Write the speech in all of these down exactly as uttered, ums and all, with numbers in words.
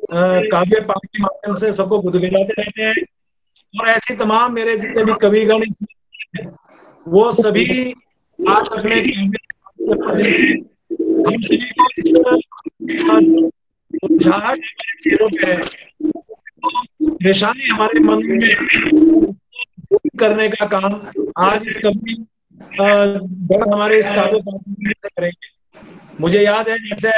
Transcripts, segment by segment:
काव्य पाठ के माध्यम से सबको गुदगुलाते रहते हैं। और ऐसे तमाम मेरे जितने भी कविगण वो सभी आज अपने माध्यम से हम सभी को इस मुरझाहट हमारे चेहरों पे है, परेशानी हमारे मन में करने का काम आज इस कवि बड़ा हमारे इस काव्य पाठ से करेंगे। मुझे याद है जैसे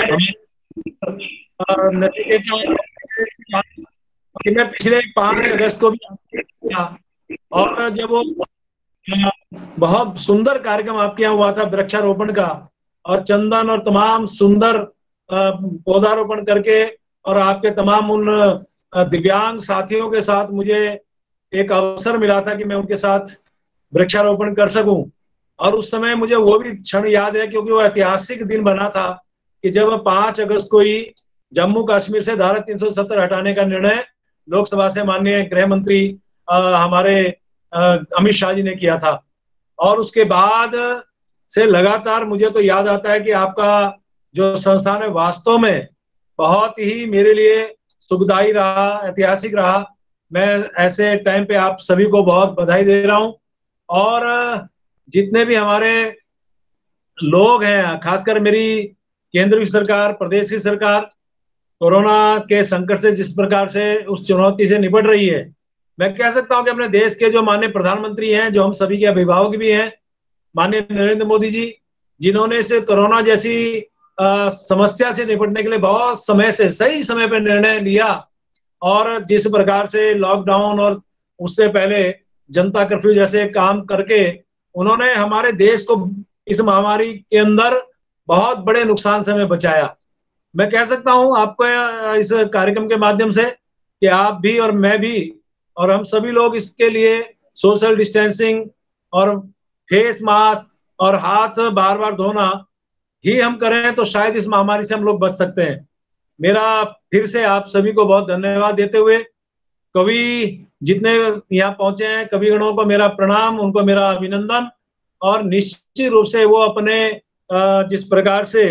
कि मैं पिछले पांच अगस्त को भी था और जब वो बहुत सुंदर कार्यक्रम आपके यहाँ हुआ था वृक्षारोपण का, और चंदन और तमाम सुंदर पौधारोपण करके और आपके तमाम उन दिव्यांग साथियों के साथ मुझे एक अवसर मिला था कि मैं उनके साथ वृक्षारोपण कर सकूं। और उस समय मुझे वो भी क्षण याद है क्योंकि वो ऐतिहासिक दिन बना था कि जब पांच अगस्त को ही जम्मू कश्मीर से धारा तीन सौ सत्तर हटाने का निर्णय लोकसभा से माननीय गृह मंत्री हमारे अमित शाह जी ने किया था। और उसके बाद से लगातार मुझे तो याद आता है कि आपका जो संस्थान है वास्तव में बहुत ही मेरे लिए सुखदायी रहा, ऐतिहासिक रहा। मैं ऐसे टाइम पे आप सभी को बहुत बधाई दे रहा हूं। और जितने भी हमारे लोग हैं, खासकर मेरी केंद्र की सरकार, प्रदेश की सरकार कोरोना के संकट से जिस प्रकार से उस चुनौती से निपट रही है, मैं कह सकता हूं कि अपने देश के जो माननीय प्रधानमंत्री हैं, जो हम सभी के अभिभावक भी हैं, माननीय नरेंद्र मोदी जी, जिन्होंने इसे कोरोना जैसी आ, समस्या से निपटने के लिए बहुत समय से सही समय पर निर्णय लिया, और जिस प्रकार से लॉकडाउन और उससे पहले जनता कर्फ्यू जैसे काम करके उन्होंने हमारे देश को इस महामारी के अंदर बहुत बड़े नुकसान से हमें बचाया। मैं कह सकता हूं आपको इस कार्यक्रम के माध्यम से कि आप भी और मैं भी और हम सभी लोग इसके लिए सोशल डिस्टेंसिंग और फेस मास्क और हाथ बार बार धोना ही हम करें तो शायद इस महामारी से हम लोग बच सकते हैं। मेरा फिर से आप सभी को बहुत धन्यवाद देते हुए, कवि जितने यहाँ पहुंचे हैं कविगणों को मेरा प्रणाम, उनको मेरा अभिनंदन। और निश्चित रूप से वो अपने जिस प्रकार से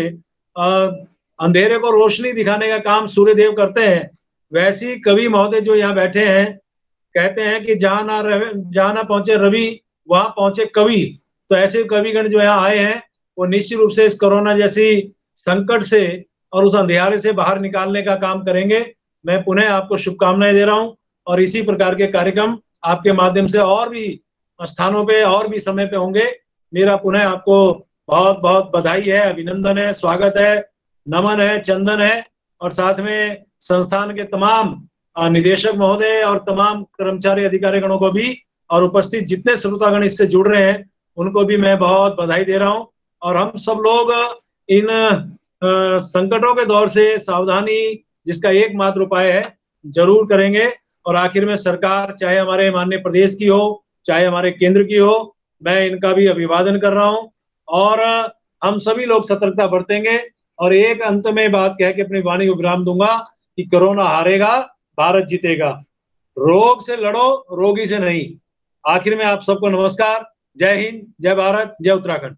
अंधेरे को रोशनी दिखाने का काम सूर्यदेव करते हैं, वैसी कवि महोदय जो यहाँ बैठे हैं कहते हैं कि जहां ना जहां ना पहुंचे रवि वहां पहुंचे कवि। तो ऐसे कविगण जो यहाँ आए हैं वो निश्चित रूप से इस कोरोना जैसी संकट से और उस अंधेरे से बाहर निकालने का काम करेंगे। मैं पुनः आपको शुभकामनाएं दे रहा हूं और इसी प्रकार के कार्यक्रम आपके माध्यम से और भी स्थानों पे और भी समय पे होंगे। मेरा पुनः आपको बहुत बहुत बधाई है, अभिनंदन है, स्वागत है, नमन है, चंदन है, और साथ में संस्थान के तमाम निदेशक महोदय और तमाम कर्मचारी अधिकारी गणों को भी और उपस्थित जितने श्रोतागण इससे जुड़ रहे हैं उनको भी मैं बहुत बधाई दे रहा हूं। और हम सब लोग इन संकटों के दौर से सावधानी जिसका एकमात्र उपाय है जरूर करेंगे। और आखिर में सरकार चाहे हमारे माननीय प्रदेश की हो चाहे हमारे केंद्र की हो, मैं इनका भी अभिवादन कर रहा हूं और हम सभी लोग सतर्कता बरतेंगे। और एक अंत में बात कह के अपनी वाणी को विराम दूंगा कि कोरोना हारेगा, भारत जीतेगा। रोग से लड़ो, रोगी से नहीं। आखिर में आप सबको नमस्कार, जय हिंद, जय भारत, जय उत्तराखंड।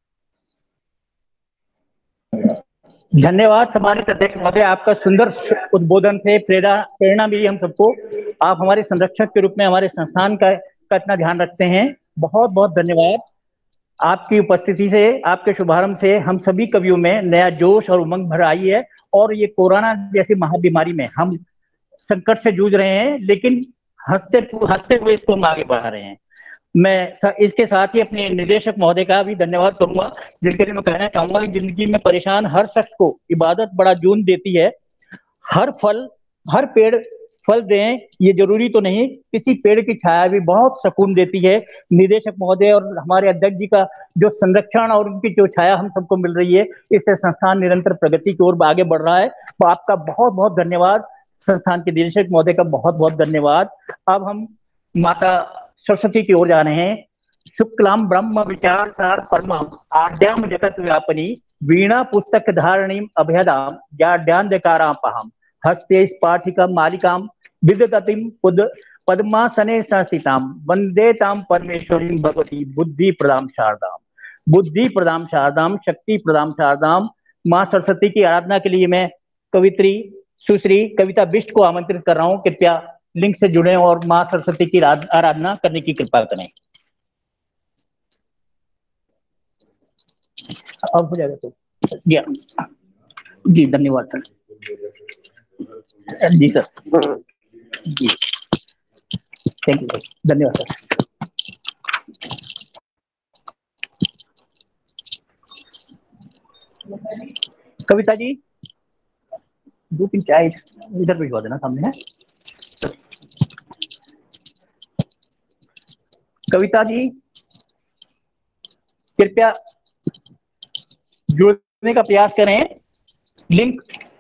धन्यवाद सम्मानित अध्यक्ष महोदय, आपका सुंदर उद्बोधन से प्रेरणा प्रेरणा मिली हम सबको। आप हमारे संरक्षक के रूप में हमारे संस्थान का, का इतना ध्यान रखते हैं, बहुत बहुत धन्यवाद। आपकी उपस्थिति से, आपके शुभारंभ से हम सभी कवियों में नया जोश और उमंग भर आई है। और ये कोरोना जैसी महाबीमारी में हम संकट से जूझ रहे हैं, लेकिन हंसते हंसते हुए इसको हम आगे बढ़ा रहे हैं। मैं इसके साथ ही अपने निदेशक महोदय का भी धन्यवाद करूंगा, जिनके लिए मैं कहना चाहूंगा कि जिंदगी में परेशान हर शख्स को इबादत बड़ा जून देती है। हर फल हर पेड़ फल दें ये जरूरी तो नहीं, किसी पेड़ की छाया भी बहुत सुकून देती है। निदेशक महोदय और हमारे अध्यक्ष जी का जो संरक्षण और उनकी जो छाया हम सबको मिल रही है, इससे संस्थान निरंतर प्रगति की ओर आगे बढ़ रहा है। तो आपका बहुत बहुत धन्यवाद, संस्थान के निदेशक महोदय का बहुत बहुत धन्यवाद। अब हम माता सरस्वती की ओर जा रहे हैं। शुक्लाम ब्रह्म विचार सार परमम आद्याम जगत व्यापनी वीणा पुस्तक धारणीम अभयदाम जाड्यान दकारापहम हस्ते पाठिका मालिकाम विदगतिम पुद पद्मासने संस्थिताम वंदे ताम परमेश्वरी भगवती बुद्धि प्रदाम शारदाम। बुद्धि प्रदाम शारदाम, शक्ति प्रदाम शारदाम। माँ सरस्वती की आराधना के लिए मैं कवित्री सुश्री कविता बिष्ट को आमंत्रित कर रहा हूं, कृपया लिंक से जुड़ें और मां सरस्वती की आराधना करने की कृपा करें। अब हो जाएगा तो जी जी धन्यवाद सर। जी सर जी थैंक यू सर, धन्यवाद सर। कविता जी दो तीन चाय इधर भिजवा देना सामने है। कविता जी कृपया जुड़ने का प्रयास करें, लिंक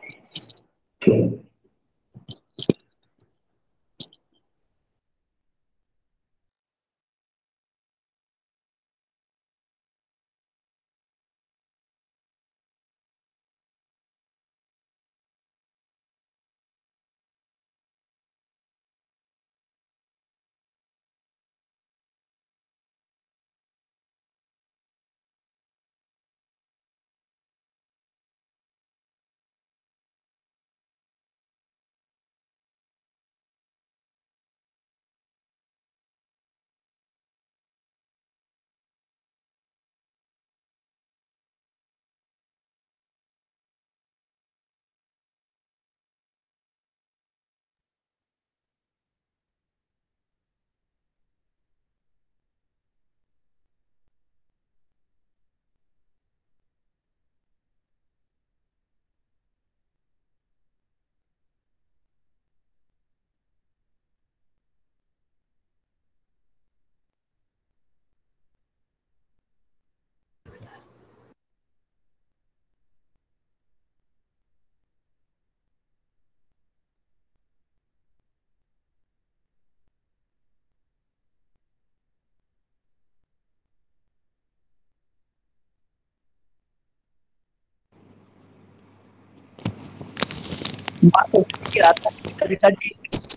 कविता जी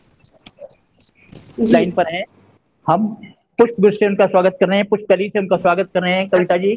लाइन पर हैं। हम पुष्प गुच्छ से उनका स्वागत कर रहे हैं, पुष्पकली से उनका स्वागत कर रहे हैं। कविता जी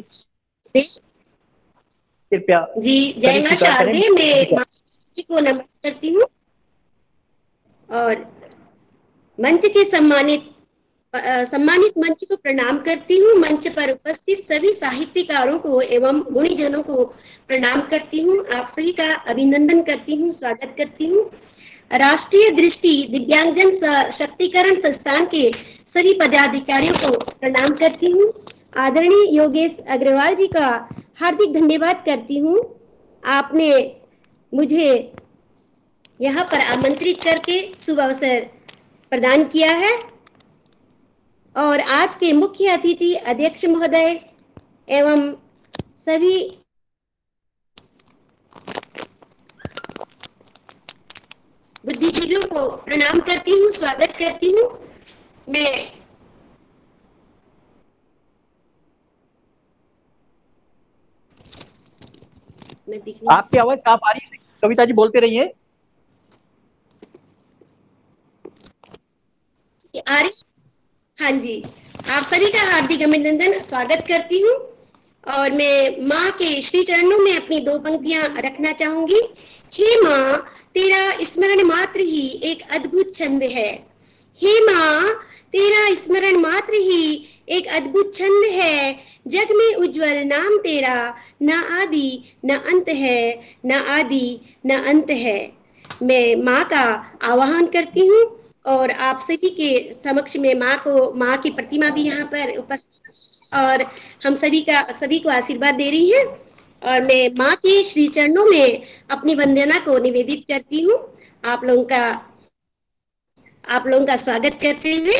कृपया जी जय मां शारदे, मैं मां जी को नमन करती हूँ और मंच के सम्मानित सम्मानित मंच को प्रणाम करती हूँ। मंच पर उपस्थित सभी साहित्यकारों को एवं गुणीजनों को प्रणाम करती हूँ। आप सभी का अभिनंदन करती हूँ, स्वागत करती हूँ। राष्ट्रीय दृष्टि दिव्यांगजन सशक्तिकरण संस्थान के सभी पदाधिकारियों को प्रणाम करती हूँ। आदरणीय योगेश अग्रवाल जी का हार्दिक धन्यवाद करती हूँ। आपने मुझे यहाँ पर आमंत्रित करके शुभ अवसर प्रदान किया है और आज के मुख्य अतिथि अध्यक्ष महोदय एवं सभी बुद्धिजीवियों को प्रणाम करती हूँ, स्वागत करती हूँ। मैं मैं आपकी आवाज साफ आ रही है, कविता जी बोलते रहिए। आरिश हाँ जी, आप सभी का हार्दिक अभिनंदन, स्वागत करती हूँ और मैं माँ के श्री चरणों में अपनी दो पंक्तियां रखना चाहूंगी। हे माँ, तेरा स्मरण मात्र ही एक अद्भुत छंद है। हे माँ, तेरा स्मरण मात्र ही एक अद्भुत छंद है। जग में उज्जवल नाम तेरा, न आदि न अंत है, न आदि न अंत है। मैं माँ का आवाहन करती हूँ और आप सभी के समक्ष में माँ को माँ की प्रतिमा भी यहाँ पर उपस्थित और हम सभी का सभी को आशीर्वाद दे रही है और मैं माँ के श्री चरणों में अपनी वंदना को निवेदित करती हूँ। आप लोगों का आप लोगों का स्वागत करते हुए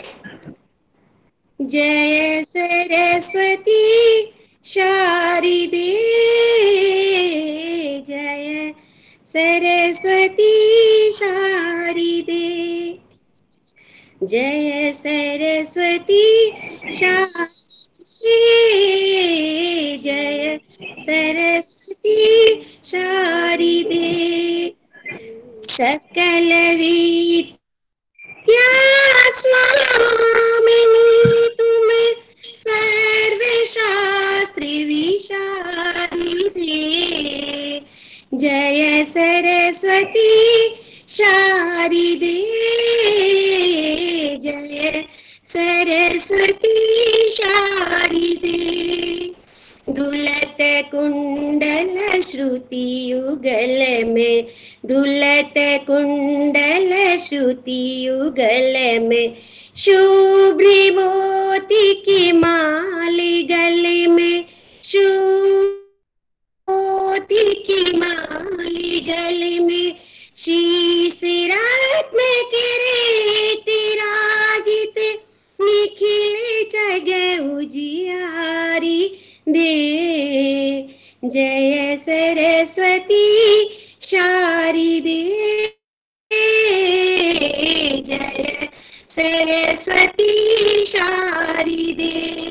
जय सरस्वती शारदे, जय सरस्वती शारदे, जय सरस्वती शारदे, जय सरस्वती शारदे। सकल विद्या स्वामिनी तुम सर्वशास्त्र विशारदे, जय सरस्वती शारदे, जय सरस्वती शारदे। दुलत कुंडल श्रुति युगल में, दुलत कुंडल श्रुति युगल में, शुभ्र मोती की माली गले में, शुभ्र मोती की माली गले में, शीश रत्न किरीट राजित, निखिल जग उजियारी दे। जय सरस्वती शारदे, जय सरस्वती शारदे।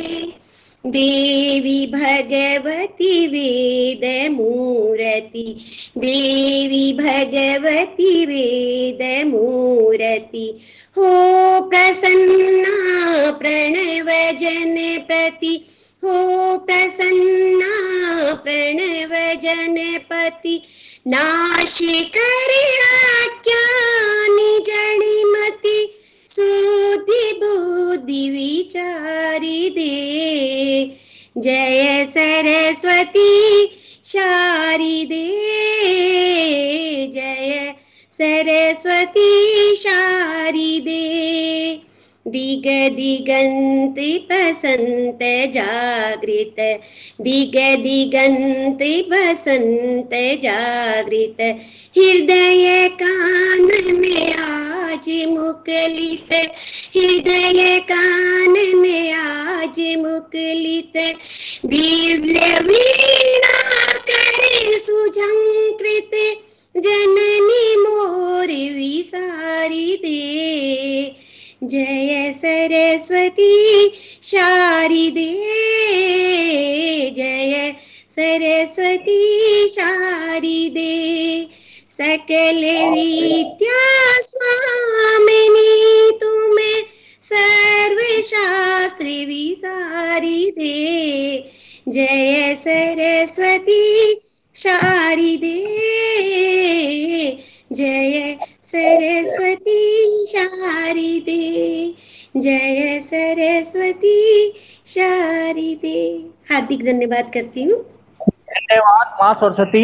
देवी भगवती वेद मूर्ति, देवी भगवती वेद मूर्ति, हो प्रसन्ना प्रणव जन प्रति, हो प्रसन्ना प्रणव जनपति। नाश करे अज्ञान जड़मति, सुधि बुद्धि विचारी दे। जय सरस्वती शारदे, जय सरस्वती शारदे। दिग दिगंत बसंत जागृत, दिग दिगंत बसंत जागृत, हृदय कानन आज मुकलित, हृदय कानन आज मुकलित। दिव्य वीणा करे सुझंकृत, जननी मोर विसारी दे। जय सरस्वती शारदे, जय सरस्वती शारदे। सकल विद्या स्वामिनी तुम्हें, सर्वशास्त्र विसारी दे। जय सरस्वती शारदे, जय सरस्वती शारदे, जय सरस्वती शारदे। हार्दिक धन्यवाद करती हूँ। धन्यवाद माँ सरस्वती,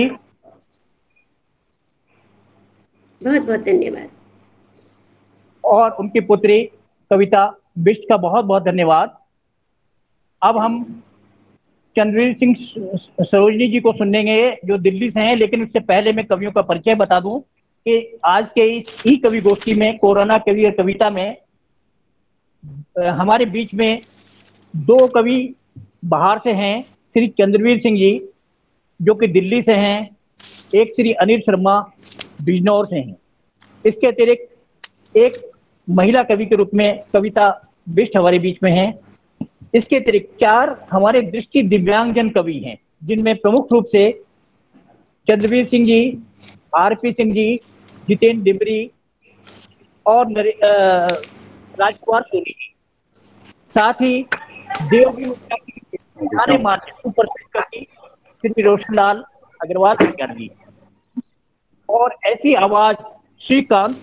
बहुत बहुत धन्यवाद। और उनकी पुत्री कविता बिष्ट का बहुत बहुत धन्यवाद। अब हम चंद्रवीर सिंह सरोजनी जी को सुनेंगे जो दिल्ली से हैं, लेकिन उससे पहले मैं कवियों का परिचय बता दूं कि आज के इस ई कवि गोष्ठी में, कोरोना कवि और कविता में, हमारे बीच में दो कवि बाहर से हैं, श्री चंद्रवीर सिंह जी जो कि दिल्ली से हैं, एक श्री अनिल शर्मा बिजनौर से हैं। इसके अतिरिक्त एक महिला कवि के रूप में कविता बिष्ट हमारे बीच में हैं। इसके अतिरिक्त चार हमारे दृष्टि दिव्यांगजन कवि हैं, जिनमें प्रमुख रूप से चंद्रवीर सिंह जी, आरपी सिंह जी, जितेंद्र डिमरी और राजकुमार सोनी जी। साथ ही देवगी गाने माध्यम पर श्री रोशनलाल अग्रवाल जी, और ऐसी आवाज श्रीकांत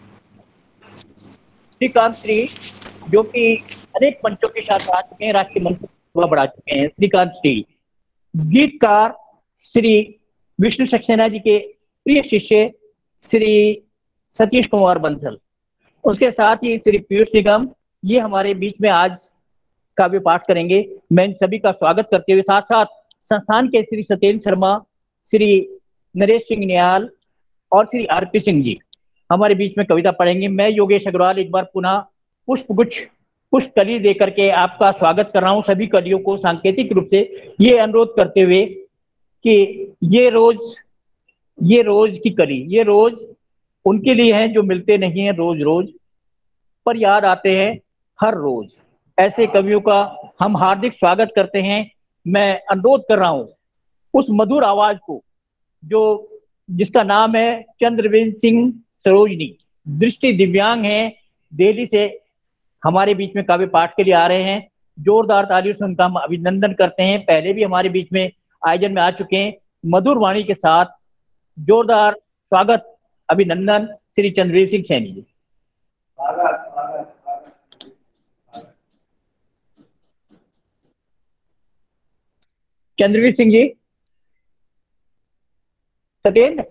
श्रीकांत श्री जो कि अनेक मंचों के साथ आ चुके हैं, राष्ट्रीय मंच पर बढ़ा चुके हैं। श्रीकांत श्री गीतकार श्री विष्णु सक्सेना जी के प्रिय शिष्य श्री सतीश कुमार बंसल, उसके साथ ही श्री पीयूष निगम, ये हमारे बीच में आज काव्य पाठ करेंगे। मैं इन सभी का स्वागत करते हुए साथ साथ संस्थान के श्री सत्येंद्र शर्मा, श्री नरेश सिंह नियाल और श्री आरपी सिंह जी हमारे बीच में कविता पढ़ेंगे। मैं योगेश अग्रवाल एक बार पुनः पुष्पगुच्छ पुष्प कली दे करके आपका स्वागत कर रहा हूं, सभी कलियों को सांकेतिक रूप से ये अनुरोध करते हुए कि ये रोज ये रोज की कली, ये रोज उनके लिए है जो मिलते नहीं है रोज रोज, पर याद आते हैं हर रोज। ऐसे कवियों का हम हार्दिक स्वागत करते हैं। मैं अनुरोध कर रहा हूं उस मधुर आवाज को जो जिसका नाम है चंद्रवीर सिंह सरोजनी, दृष्टि दिव्यांग हैं, दिल्ली से हमारे बीच में काव्य पाठ के लिए आ रहे हैं। जोरदार तालियों से उनका हम अभिनंदन करते हैं। पहले भी हमारे बीच में आयोजन में आ चुके हैं। मधुर वाणी के साथ जोरदार स्वागत अभिनंदन श्री चंद्रवीर सिंह सैनी जी। चंद्रवीर सिंह जी, सत्येंद्र,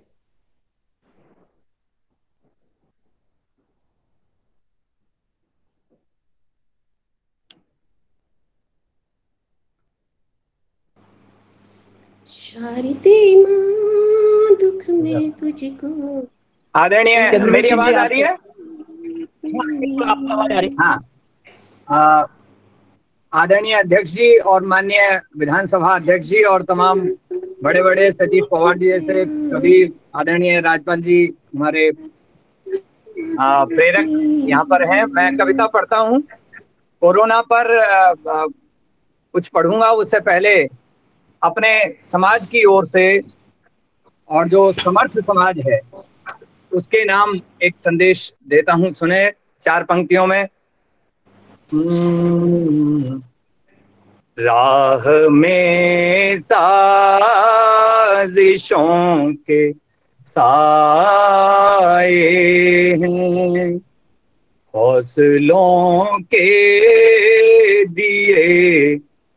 शारदे माँ दुख में तुझको। आदरणीय, मेरी आवाज आ रही है? हाँ, आदरणीय अध्यक्ष जी और माननीय विधानसभा अध्यक्ष जी और तमाम बड़े बड़े सतीश पवार जी जैसे कभी आदरणीय राज्यपाल जी हमारे प्रेरक यहाँ पर हैं। मैं कविता पढ़ता हूँ। कोरोना पर आ, आ, कुछ पढ़ूंगा उससे पहले अपने समाज की ओर से और जो समर्थ समाज है उसके नाम एक संदेश देता हूं। सुने चार पंक्तियों में। राह में साजिशों के साए हैं, हौसलों के दिए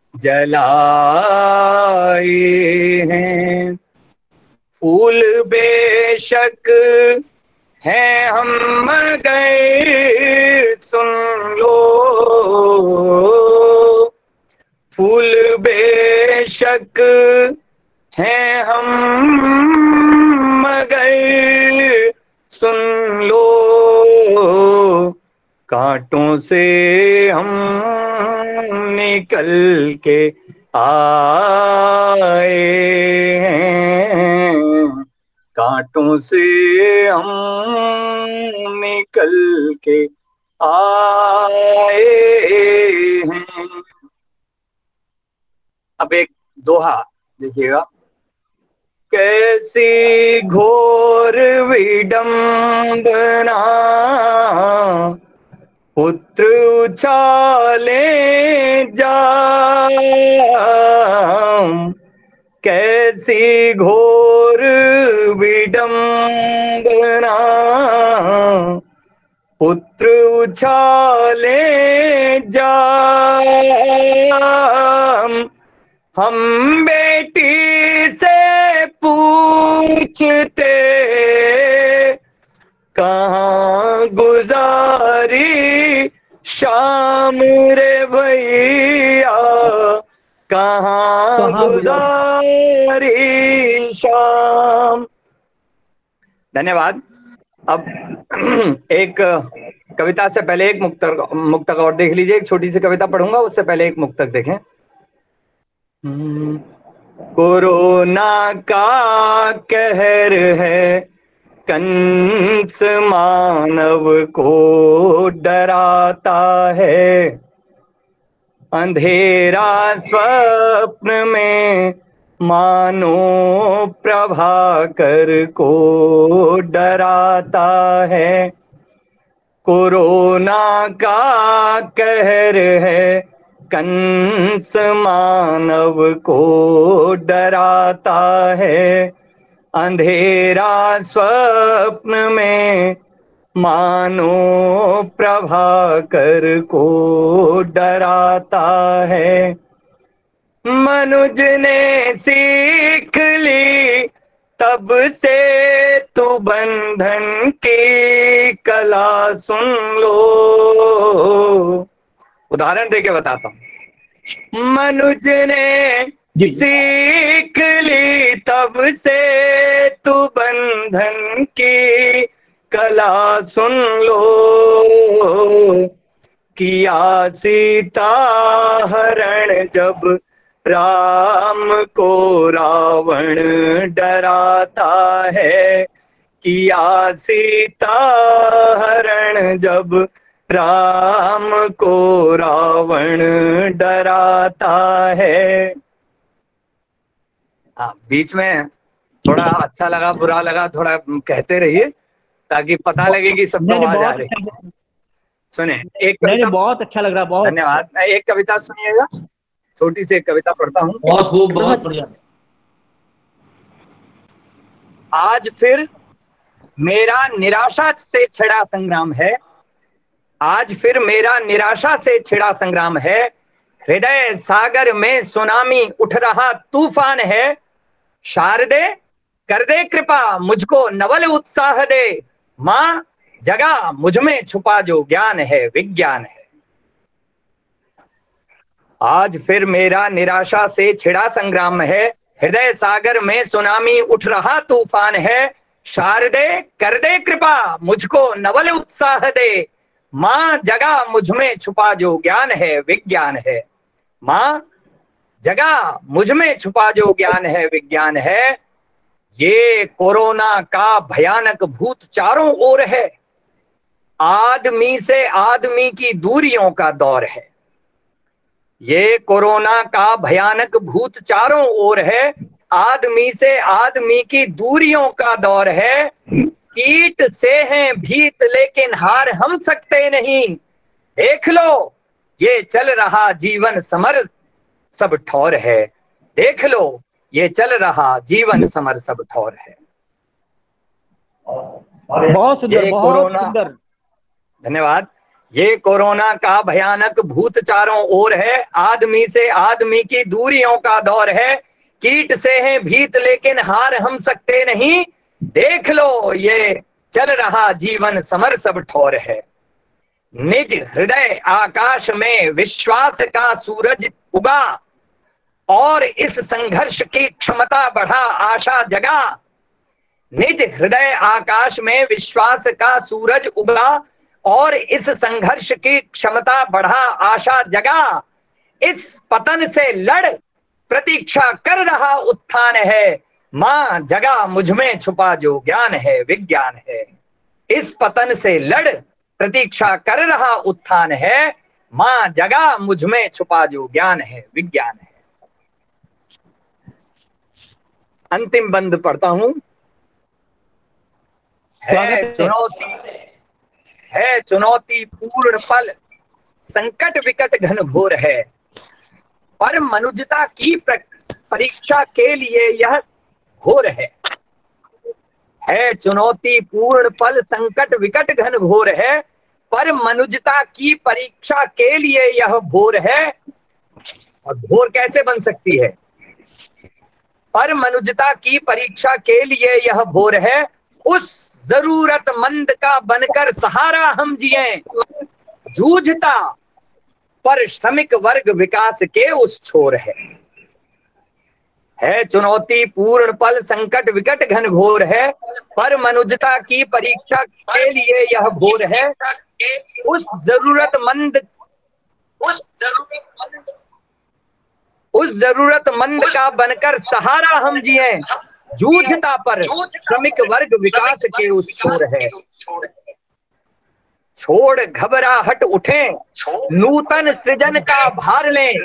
जलाए हैं। फूल बेशक हैं हम मगर सुन लो, फूल बेशक हैं हम मगर सुन लो, कांटों से हम निकल के आए हैं, कांटों से हम निकल के आए हैं। अब एक दोहा देखिएगा। कैसी घोर विडंबना पुत्र उछाले जाम, कैसी घोर विडंबना पुत्र उछाले जाम। हम बेटी से पूछते कहाँ गुजारी शाम रे भैया, कहाँ गुजारी शाम। धन्यवाद। अब एक कविता से पहले एक मुक्तक मुक्तक और देख लीजिए। एक छोटी सी कविता पढ़ूंगा, उससे पहले एक मुक्तक देखें। कोरोना का कहर है, कंस मानव को डराता है, अंधेरा स्वप्न में मानो प्रभाकर को डराता है। कोरोना का कहर है, कंस मानव को डराता है, अंधेरा स्वप्न में मानो प्रभाकर को डराता है। मनुज ने सीख ली तब से तू बंधन की कला, सुन लो। उदाहरण देके बताता हूँ। मनुज ने सीख ली तब से तू बंधन की कला, सुन लो। किया सीता हरण जब राम को रावण डराता है, किया सीता हरण जब राम को रावण डराता है। हाँ, बीच में थोड़ा अच्छा लगा बुरा लगा थोड़ा कहते रहिए ताकि पता लगे कि सबको आवाज आ रही। सुने एक कविता, बहुत अच्छा लग रहा, बहुत धन्यवाद। मैं एक कविता सुनिएगा, छोटी सी एक कविता पढ़ता हूँ। बहुत खूब, बहुत बढ़िया। आज फिर मेरा निराशा से छिड़ा संग्राम है, आज फिर मेरा निराशा से छिड़ा संग्राम है। हृदय सागर में सुनामी उठ रहा तूफान है। शारदे कर दे कृपा मुझको नवल उत्साह दे, माँ जगा मुझ में छुपा जो ज्ञान है विज्ञान है। आज फिर मेरा निराशा से छिड़ा संग्राम है, हृदय सागर में सुनामी उठ रहा तूफान है। शारदे कर दे कृपा मुझको नवल उत्साह दे, माँ जगा मुझ में छुपा जो ज्ञान है विज्ञान है। माँ जगा मुझ में छुपा जो ज्ञान है विज्ञान है। ये कोरोना का भयानक भूत चारों ओर है, आदमी से आदमी की दूरियों का दौर है। ये कोरोना का भयानक भूत चारों ओर है, आदमी से आदमी की दूरियों का दौर है। कीट से हैं भीत लेकिन हार हम सकते नहीं, देख लो ये चल रहा जीवन समर सब ठौर है। देख लो ये चल रहा जीवन समर सब ठौर है। बहुत सुंदर, बहुत सुंदर, धन्यवाद। ये कोरोना का भयानक भूत चारों ओर है, आदमी से आदमी की दूरियों का दौर है। कीट से हैं भीत लेकिन हार हम सकते नहीं, देख लो ये चल रहा जीवन समर सब ठौर है। निज हृदय आकाश में विश्वास का सूरज उगा, और इस संघर्ष की क्षमता बढ़ा आशा जगा। निज हृदय आकाश में विश्वास का सूरज उगा, और इस संघर्ष की क्षमता बढ़ा आशा जगा। इस पतन से लड़ प्रतीक्षा कर रहा उत्थान है, माँ जगा मुझ में छुपा जो ज्ञान है विज्ञान है। इस पतन से लड़ प्रतीक्षा कर रहा उत्थान है, माँ जगा मुझ में छुपा जो ज्ञान है विज्ञान है। अंतिम बंद पढ़ता हूं। है चुनौती है चुनौती पूर्ण पल, संकट विकट घन घोर है, पर मनुष्यता की परीक्षा के लिए यह घोर है। है चुनौती पूर्ण पल, संकट विकट घन घोर है, पर मनुष्यता की परीक्षा के लिए यह घोर है। और घोर कैसे बन सकती है? पर मनुष्यता की परीक्षा के लिए यह घोर है। उस जरूरतमंद का बनकर सहारा हम जिए, जूझता पर श्रमिक वर्ग विकास के उस छोर है। है चुनौती पूर्ण पल, संकट विकट घन घोर है, पर मनुष्यता की परीक्षा के लिए यह घोर है। उस जरूरतमंद उस जरूरतमंद उस जरूरतमंद का बनकर सहारा हम जिए, जूझता पर श्रमिक वर्ग विकास के उस छोर है। छोड़ घबराहट उठे, नूतन सृजन का भार लें,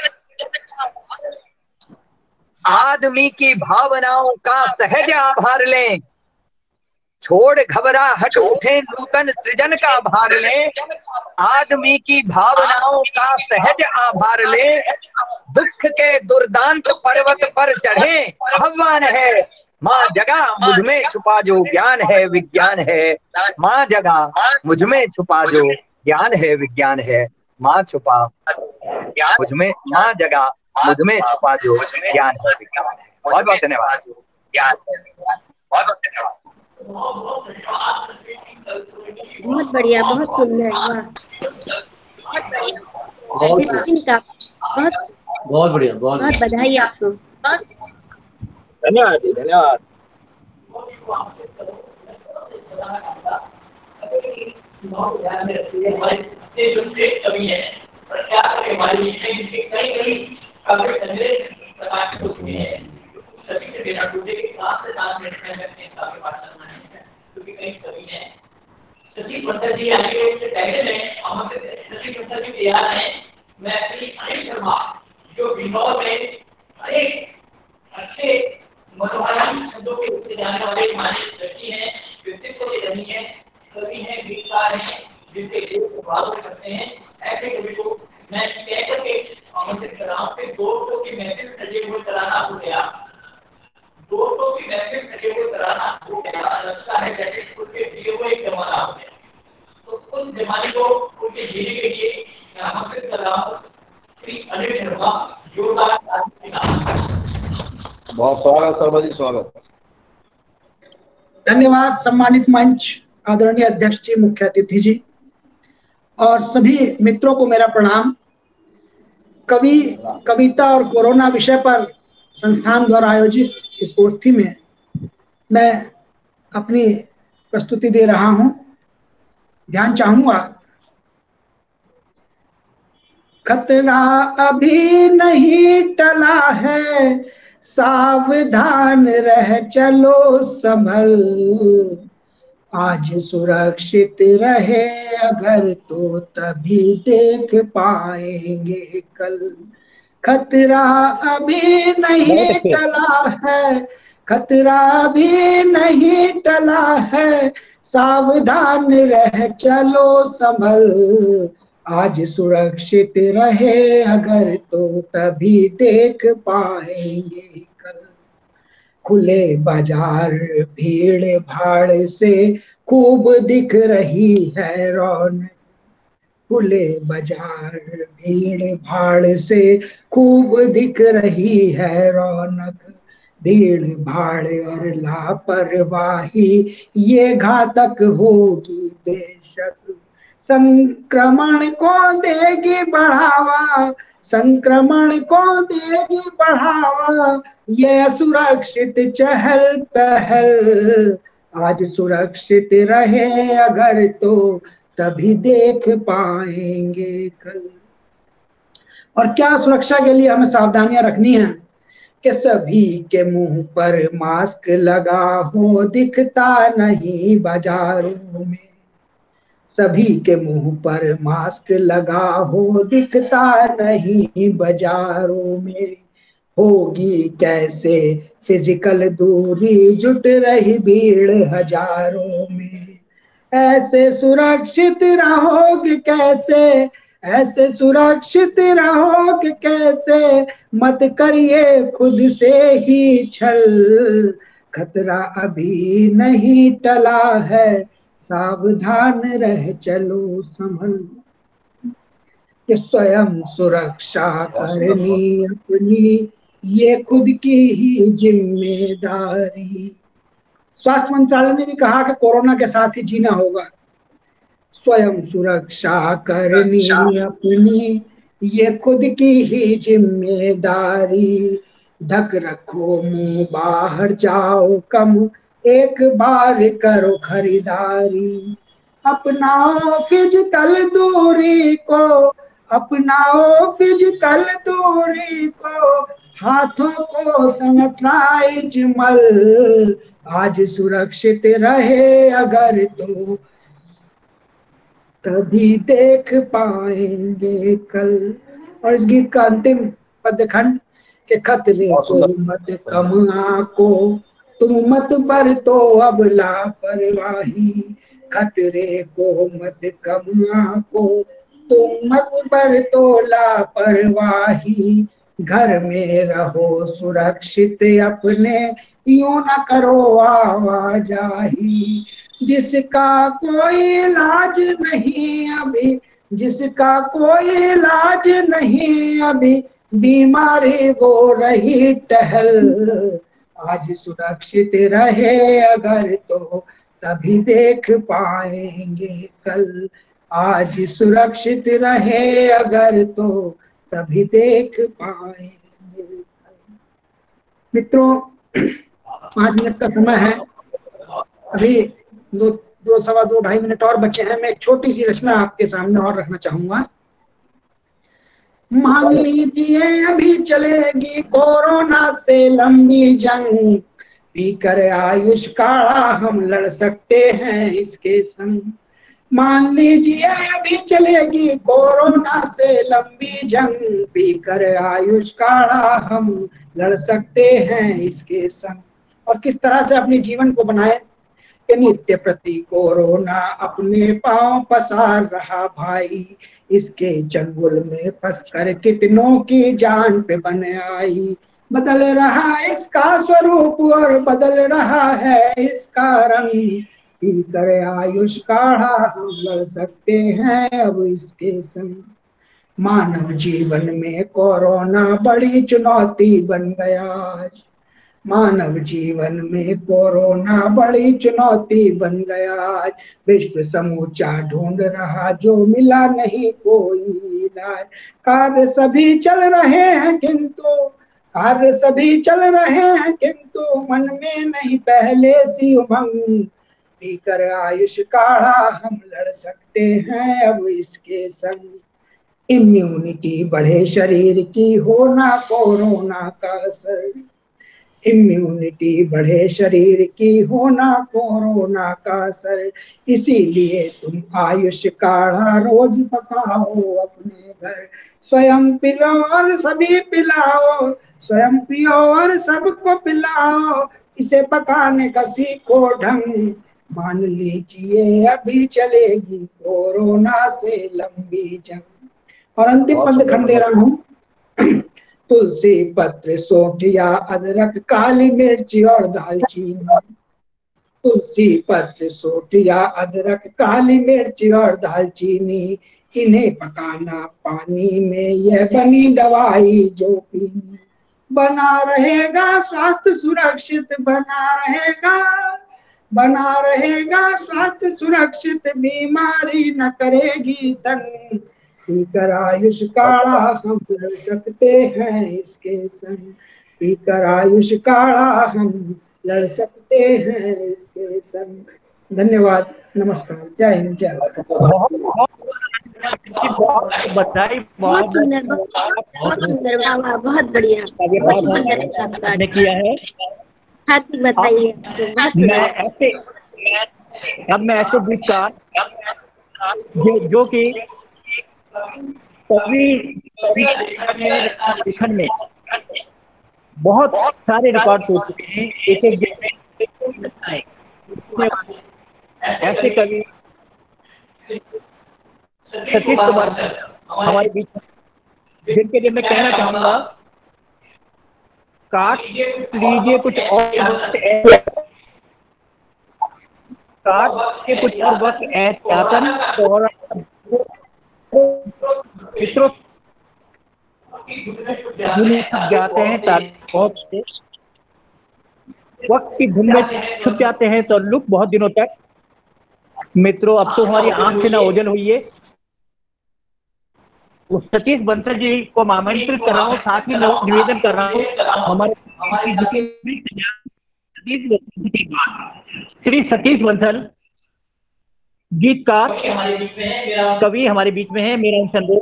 आदमी की भावनाओं का सहज आभार लें। छोड़ घबराहट उठे, नूतन सृजन का भार लें, आदमी की भावनाओं का सहज आभार लें। दुख के दुर्दांत पर्वत पर चढ़े आह्वान है, माँ जगा मुझ में छुपा जो ज्ञान है विज्ञान है। माँ जगा मुझ में छुपा जो ज्ञान है विज्ञान है। माँ छुपा मुझ में माँ जगा मुझ में छुपा जो ज्ञान है विज्ञान है। बहुत बहुत धन्यवाद। बहुत बढ़िया, बहुत सुंदर, वाह, बहुत बहुत बढ़िया, बहुत बहुत बधाई आपको। धन्यवाद धन्यवाद। मैं अपनी अनिल शर्मा जो बिहार में अनेक अच्छे मनोरंजन शब्दों के रूप में जाने वाले हमारे व्यक्ति हैं, व्यक्तित्व के धनी हैं, कवि हैं, गीतकार हैं, जिनके देश को प्रभावित करते हैं। ऐसे कवि को मैं कहकर के आमंत्रित कर रहा हूँ कि दोस्तों की महफिल सजे हुए कराना हो गया। दोस्तों की मैसेज खड़े को कराना वो क्या लगता है जैसे उसके लिए वो एक जमाना हो गया। तो उस जमाने को उनके जीने के लिए हम से सलाम श्री अनिल शर्मा जोरदार बहुत स्वागत शर्मा जी, स्वागत। धन्यवाद सम्मानित मंच, आदरणीय अध्यक्ष जी, मुख्य अतिथि जी और सभी मित्रों को मेरा प्रणाम। कवि कविता और कोरोना विषय पर संस्थान द्वारा आयोजित इस गोष्ठी में मैं अपनी प्रस्तुति दे रहा हूं। ध्यान चाहूंगा। खतरा अभी नहीं टला है, सावधान रह चलो संभल, आज सुरक्षित रहे अगर तो तभी देख पाएंगे कल। खतरा अभी नहीं टला है, खतरा अभी नहीं टला है, सावधान रह चलो संभल, आज सुरक्षित रहे अगर तो तभी देख पाएंगे कल। खुले बाजार भीड़ भाड़ से खूब दिख रही है रौनक, खुले बाजार भीड़ भाड़ से खूब दिख रही है रौनक, भीड़ भाड़ और लापरवाही ये घातक होगी बेशक, संक्रमण को देगी बढ़ावा, संक्रमण को देगी बढ़ावा, ये सुरक्षित चहल पहल, आज सुरक्षित रहे अगर तो तभी देख पाएंगे कल। और क्या सुरक्षा के लिए हमें सावधानियां रखनी है कि सभी के मुंह पर मास्क लगा हो, दिखता नहीं बाजारों में, सभी के मुंह पर मास्क लगा हो, दिखता नहीं बाजारों में, होगी कैसे फिजिकल दूरी, जुट रही भीड़ हजारों में, ऐसे सुरक्षित रहोगे कैसे, ऐसे सुरक्षित रहोगे कैसे, मत करिए खुद से ही छल, खतरा अभी नहीं टला है, सावधान रह चलो संभल, कि स्वयं सुरक्षा करनी अपनी ये खुद की ही जिम्मेदारी। स्वास्थ्य मंत्रालय ने भी कहा कि कोरोना के साथ ही जीना होगा। स्वयं सुरक्षा करनी अपनी ये खुद की ही जिम्मेदारी, ढक रखो मुंह बाहर जाओ कम, एक बार करो खरीदारी, अपनाओ फिजिकल दूरी को, अपनाओ फिजिकल दूरी को, हाथों को सैनिटाइज मल, आज सुरक्षित रहे अगर तो तभी देख पाएंगे कल। और इस गीत का अंतिम पदखंड के खतरे को मत कम आको, तुम मत बरतो अब लापरवाही, खतरे को मत कम आको, तुम मत बरतो लापरवाही, घर में रहो सुरक्षित अपने, यूं न करो आवाजाही, जिसका कोई इलाज नहीं अभी, जिसका कोई इलाज नहीं अभी, बीमारी वो रही टहल, आज सुरक्षित रहे अगर तो तभी देख पाएंगे कल, आज सुरक्षित रहे अगर तो तभी देख पाएंगे कल। मित्रों, पांच मिनट का समय है, अभी दो दो सवा दो ढाई मिनट और बचे हैं। मैं एक छोटी सी रचना आपके सामने और रखना चाहूंगा। मान लीजिए अभी चलेगी कोरोना से लंबी जंग, पीकर आयुष काढ़ा हम लड़ सकते हैं इसके संग। मान लीजिए अभी चलेगी कोरोना से लंबी जंग, पीकर आयुष काढ़ा हम लड़ सकते हैं इसके संग। और किस तरह से अपने जीवन को बनाए कि नित्य प्रति कोरोना अपने पांव पसार रहा भाई, इसके चंगुल में फंस कर कितनों की जान पे बन आई, बदल रहा इसका स्वरूप और बदल रहा है इसका रंग। पी कर आयुष काढ़ा हम लड़ सकते हैं अब इसके संग। मानव जीवन में कोरोना बड़ी चुनौती बन गया आज। मानव जीवन में कोरोना बड़ी चुनौती बन गया आज। विश्व समूचा ढूंढ रहा जो मिला नहीं कोई इलाज। कार्य सभी चल रहे हैं किंतु कार्य सभी चल रहे हैं किंतु मन में नहीं पहले सी उमंग। पीकर आयुष काढ़ा हम लड़ सकते हैं अब इसके संग। इम्यूनिटी बढ़े शरीर की होना कोरोना का असर। इम्यूनिटी बढ़े शरीर की होना कोरोना का असर। इसीलिए तुम आयुष काढ़ा रोज पकाओ अपने घर। स्वयं पिलो और सभी पिलाओ। स्वयं पियो और सबको पिलाओ। इसे पकाने का सीखो ढंग। मान लीजिए अभी चलेगी कोरोना से लंबी जंग। और अंतिम पद खंड दे रहा हूँ। तुलसी पत्र सौंठ या अदरक काली मिर्ची और दालचीनी। तुलसी पत्र सौंठ या अदरक काली मिर्ची और दालचीनी। इन्हें पकाना पानी में यह बनी दवाई जो पीनी। बना रहेगा स्वास्थ्य सुरक्षित बना रहेगा बना रहेगा स्वास्थ्य सुरक्षित बीमारी न करेगी तंग। पीकर आयुष काढ़ा हम लड़ सकते हैं इसके संग। पीकर आयुष काढ़ा हम लड़ सकते हैं इसके संग। धन्यवाद, नमस्कार, जय हिंद, जय भारत। बहुत बधाई, बहुत सुंदर, बहुत सुंदर, वाह वाह, बहुत बढ़िया, बहुत सुंदर अच्छा ने किया है। हाथी बताइए। मैं ऐसे अब मैं ऐसे गीतकार जो, जो कि कवि लिखन में बहुत सारे रिकॉर्ड हो चुके हैं। एक एक ऐसे कवि सतीश कुमार हमारे बीच में, जिनके लिए मैं कहना चाहूंगा, काट लीजिए कुछ और काट के कुछ और वक्त एहतियातन और मित्रों जाते हैं बहुत से वक्त की धुन में छुप जाते हैं तो लुक बहुत दिनों तक। मित्रों, अब तो हमारी आंख से ना ओझल हुई है। सतीश बंसल जी को मैं आमंत्रित कर रहा हूँ, साथ ही निवेदन कर रहा हूँ हमारे श्री सतीश बंसल गीतकार कवि हमारे बीच में है। मेरा उनसे अनुरोध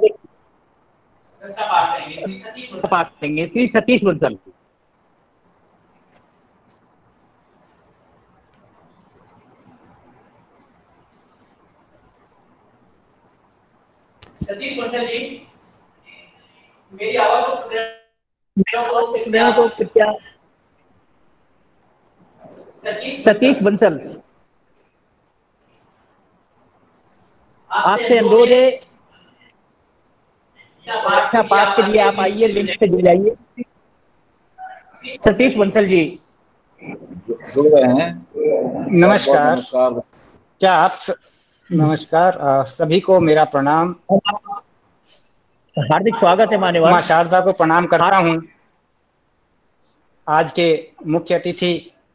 पाठ करेंगे श्री सतीश बंसल। सतीश बंसल जी, मेरी आवाज को सुन रहे हो तो कृपया सतीश बंसल आपसे अनुरोध है, अच्छा पाठ के लिए आप आइए, लिंक से जुड़ जाइए। सतीश बंसल जी जुड़ रहे हैं। नमस्कार, नमस्कार। क्या आप नमस्कार आ, सभी को मेरा प्रणाम, हार्दिक स्वागत है। मान्यवर मां शारदा को प्रणाम करता हूं। आज के मुख्य अतिथि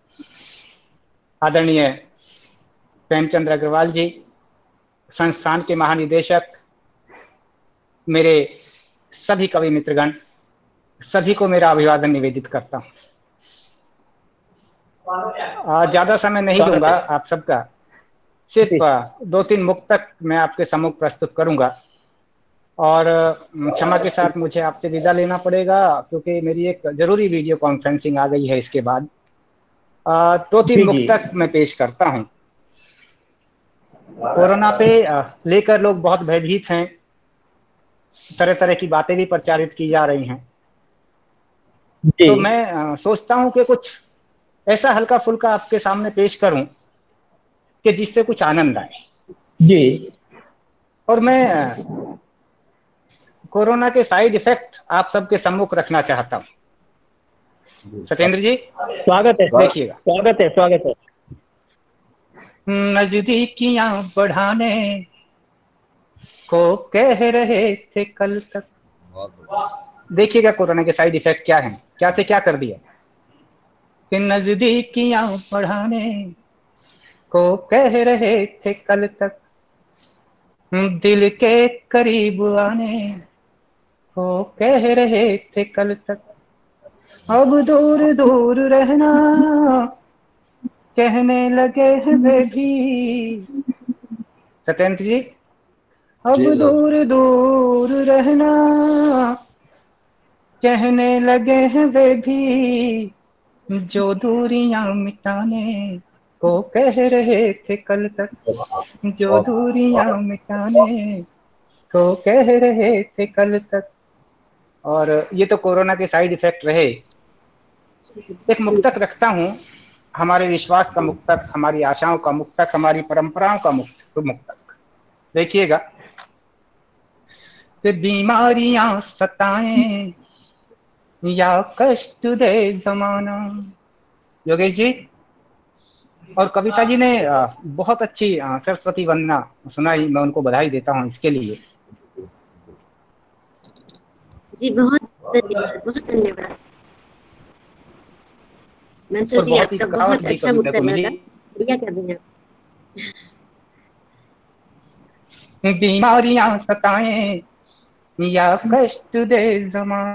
आदरणीय प्रेमचंद्र अग्रवाल जी, संस्थान के महानिदेशक, मेरे सभी कवि मित्रगण, सभी को मेरा अभिवादन निवेदित करता हूं। ज्यादा समय नहीं लूंगा आप सबका, सिर्फ दो तीन मुक्तक मैं आपके सम्मुख प्रस्तुत करूंगा और क्षमा के साथ मुझे आपसे विदा लेना पड़ेगा क्योंकि मेरी एक जरूरी वीडियो कॉन्फ्रेंसिंग आ गई है। इसके बाद दो तीन मुक्तक मैं पेश करता हूं। कोरोना पे लेकर लोग बहुत भयभीत हैं, तरह तरह की बातें भी प्रचारित की जा रही हैं, तो मैं सोचता हूं कि कुछ ऐसा हल्का फुल्का आपके सामने पेश करूं कि जिससे कुछ आनंद आए जी। और मैं कोरोना के साइड इफेक्ट आप सबके सम्मुख रखना चाहता हूं। सत्येंद्र जी स्वागत है, देखिएगा। स्वागत है, स्वागत है। नजदीकियां बढ़ाने को कह रहे थे कल तक। देखिएगा कोरोना के साइड इफेक्ट क्या हैं, क्या से क्या कर दिया कि नजदीकियां बढ़ाने को कह रहे थे कल तक, दिल के करीब आने को कह रहे थे कल तक, अब दूर दूर रहना कहने लगे हैं वे भी। सत्येंद्र जी अब जी सर। दूर दूर रहना कहने लगे हैं वे भी, जो दूरियां मिटाने को कह रहे थे कल तक, जो दूरियां मिटाने को कह रहे थे कल तक। और ये तो कोरोना के साइड इफेक्ट रहे। एक मुक्तक रखता हूँ, हमारे विश्वास का मुक्तक, हमारी आशाओं का मुक्तक, हमारी परंपराओं का मुक्त मुक्तक। देखिएगा कि बीमारियां सताएं या कष्ट दे जमाना। योगेश जी और कविता जी ने बहुत अच्छी सरस्वती वंदना सुनाई, मैं उनको बधाई देता हूँ इसके लिए। जी बहुत धन्यवाद, बहुत धन्यवाद मंसूर जी, आपका बहुत अच्छा मुक्तक लगा, बढ़िया कर रही हैं। बीमारियां सताएं या कष्ट दे जमाना,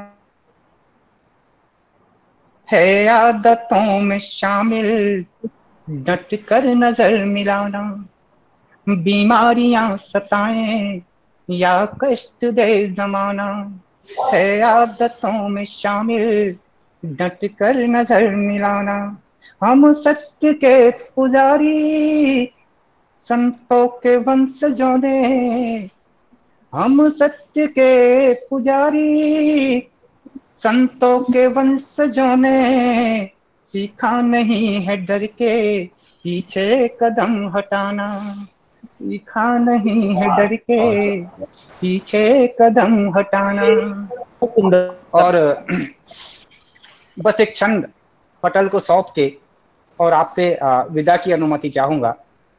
है आदतों में शामिल डट कर नजर मिलाना। बीमारियां सताएं या कष्ट दे जमाना, है आदतों में शामिल डट कर नजर मिलाना। हम सत्य के पुजारी संतों के वंशजों ने, हम सत्य के पुजारी संतों के वंशजों ने, सीखा नहीं है डर के पीछे कदम हटाना, सीखा नहीं है डर के पीछे कदम हटाना। और बस एक छंद पटल को सौंप के और आपसे विदा की अनुमति चाहूंगा।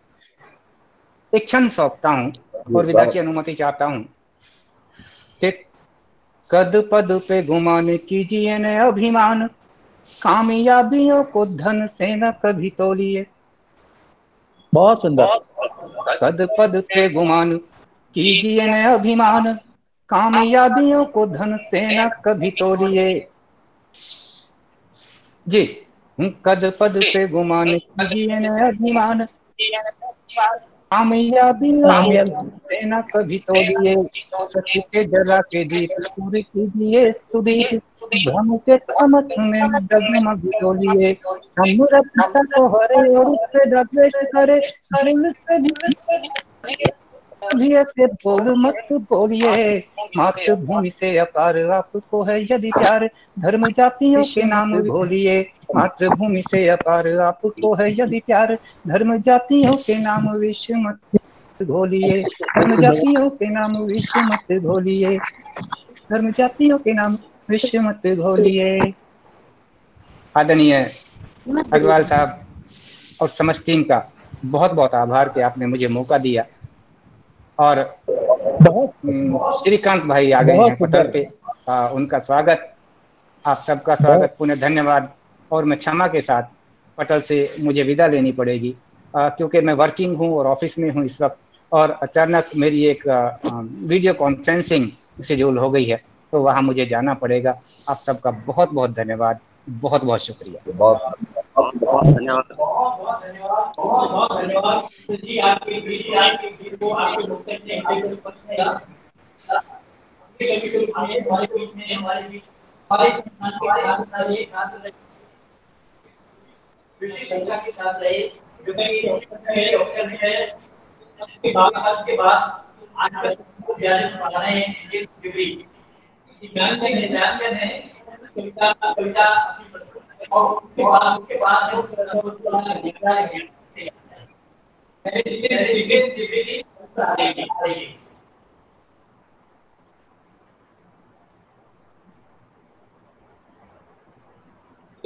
एक छंद सौंपता हूं और विदा की अनुमति चाहता हूं कि कद पद पे गुमान कीजिए न अभिमान, कामयाबियों को धन से न कभी तोलिए। बहुत सुंदर। कद पद पे गुमान कीजिए न अभिमान, कामयाबियों को धन से न कभी तोलिए। जी कद पद पे गुमान कीजिए न अभिमान, कामयाबियों को से न कभी तोलिए। सत्य के जला के दीप पूरी कीजिए सुदीप, भ्रम के तमस में डगमग तोलिए। समरसता को हरे और उस पे द्वेष करे, दिल से भी ऐसे बोल मत बोलिए। मातृभूमि से अपार आपको है यदि प्यार, धर्म जातियों के नाम भूलिए। मातृभूमि से अपार आपको है यदि प्यार, धर्म जातियों के नाम विष मत घोलिए। धर्म जातियों के नाम विष मत घोलिए, धर्म जातियों के नाम विष मत घोलिए। आदरणीय अग्रवाल साहब और समस्त टीम का बहुत बहुत आभार कि आपने मुझे मौका दिया। और श्रीकांत भाई आ गए हैं पटल पे, आ, उनका स्वागत, आप सबका स्वागत, पुनः धन्यवाद। और मैं क्षमा के साथ पटल से मुझे विदा लेनी पड़ेगी आ, क्योंकि मैं वर्किंग हूँ और ऑफिस में हूँ इस वक्त, और अचानक मेरी एक आ, वीडियो कॉन्फ्रेंसिंग शेड्यूल हो गई है, तो वहाँ मुझे जाना पड़ेगा। आप सबका बहुत बहुत धन्यवाद, बहुत बहुत शुक्रिया। बहुत बहुत धन्यवाद, बहुत धन्यवाद, बहुत बहुत धन्यवाद जी। आपकी वीडियो आपकी वीडियो आपके मुक्तक ने हमारे स्पष्ट किया। हमारे बीच में हमारे बीच हमारे संस्थान के छात्र ये छात्र विशेष शिक्षा के छात्र रहे, जो कि मेरे अवसर है के बाद के बाद आज का विद्यालय में पढ़ा रहे हैं ये डिग्री ज्ञान के निदान में है कविता कविता और उसके बाद उसके बाद जो सरकार लिखा है मेरे लिए डिग्री डिग्री आएगी।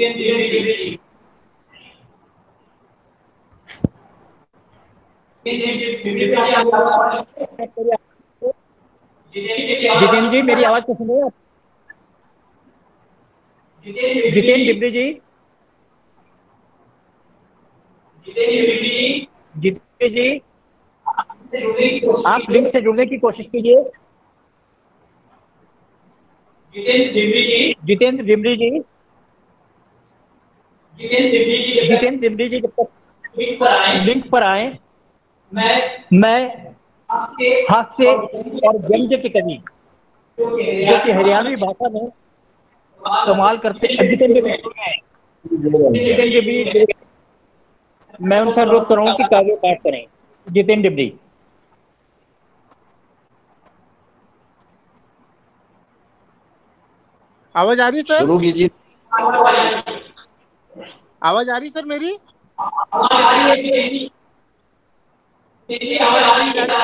जितेंद्र जी मेरी आवाज को सुन रहे हैं आप? जितेंद्र डिबरी जी, जितेंद्र जी आप लिंक से जुड़ने की कोशिश कीजिए। जितेंद्र डिबरी जी, जितेंद्र डिबरी जी, जितेंद्र डिबरी जी जब तक लिंक पर आए, मैं मैं हास्य और व्यंग्य की कवि जो कि हरियाणवी भाषा में कमाल करते हैं, जितेंद्र डिबरी, मैं उनसे अनुरोध कर रहा हूँ कि काव्य पाठ करें। जितेंद्र डिबरी, आवाज आ रही सर? शुरू कीजिए। आवाज आ रही सर मेरी? आवाज आ रही है,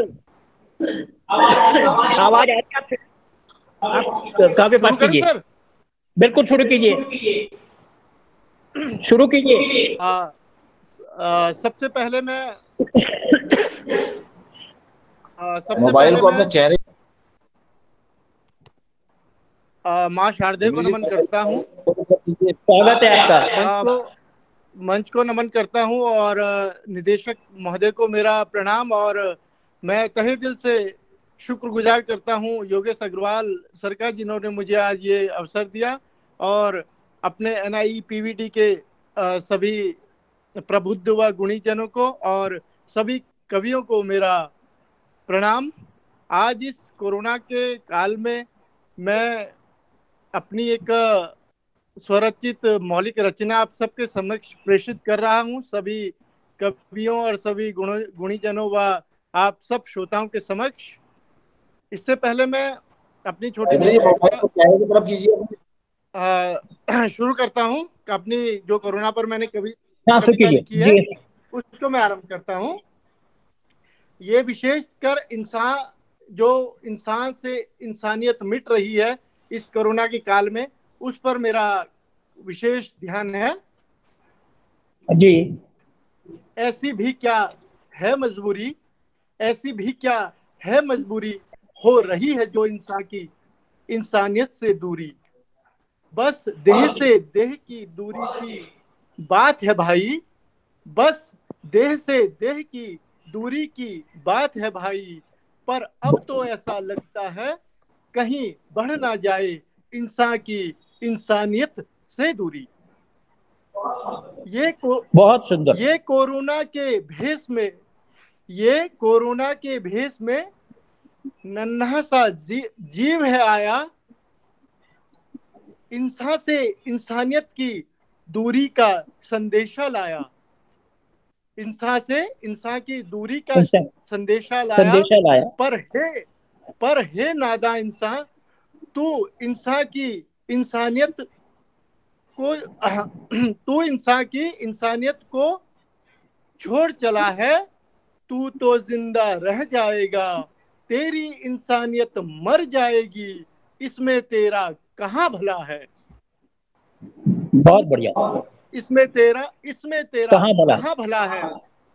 आवाज आ रही है, आप काव्य पाठ कीजिए सर। बिल्कुल शुरू कीजिए, शुरू कीजिए। सबसे पहले मैं आ, सबसे मोबाइल पहले को मैं अपने चेहरे माँ शारदे को नमन करता हूँ। स्वागत है आपका। मंच को मंच को नमन करता हूँ और निदेशक महोदय को मेरा प्रणाम। और मैं तहे दिल से शुक्रगुजार करता हूँ योगेश अग्रवाल सर का, जिन्होंने मुझे आज ये अवसर दिया, और अपने N I P V D के सभी प्रबुद्ध व गुणीजनों को और सभी कवियों को मेरा प्रणाम। आज इस कोरोना के काल में मैं अपनी एक स्वरचित मौलिक रचना आप सबके समक्ष प्रेषित कर रहा हूं, सभी कवियों और सभी गुणीजनों व आप सब श्रोताओं के समक्ष। इससे पहले मैं अपनी छोटी शुरू करता हूं अपनी जो कोरोना पर मैंने कवि कविता लिखी है उसको मैं आरंभ करता हूं। ये विशेषकर इंसान जो इंसान से इंसानियत मिट रही है इस कोरोना के काल में, उस पर मेरा विशेष ध्यान है जी। ऐसी भी क्या है मजबूरी, ऐसी भी क्या है मजबूरी, हो रही है जो इंसान की इंसानियत से दूरी। बस देह से देह की दूरी की बात है भाई, बस देह से देह की दूरी की बात है भाई, पर अब तो ऐसा लगता है कहीं बढ़ ना जाए इंसान की इंसानियत से दूरी। ये को बहुत सुंदर। ये कोरोना के भेष में ये कोरोना के भेष में नन्हा सा जी, जीव है आया, इंसान से इंसानियत की दूरी का संदेशा लाया। इंसान से इंसान की दूरी का संदेशा लाया, संदेशा लाया। पर हे पर हे नादा इंसान, तू इंसान की इंसानियत को तू इंसान की इंसानियत को छोड़ चला है, तू तो जिंदा रह जाएगा, तेरी इंसानियत मर जाएगी, इसमें तेरा कहाँ भला है। बहुत बढ़िया। इसमें तेरा इसमें तेरा कहाँ भला, कहाँ भला है।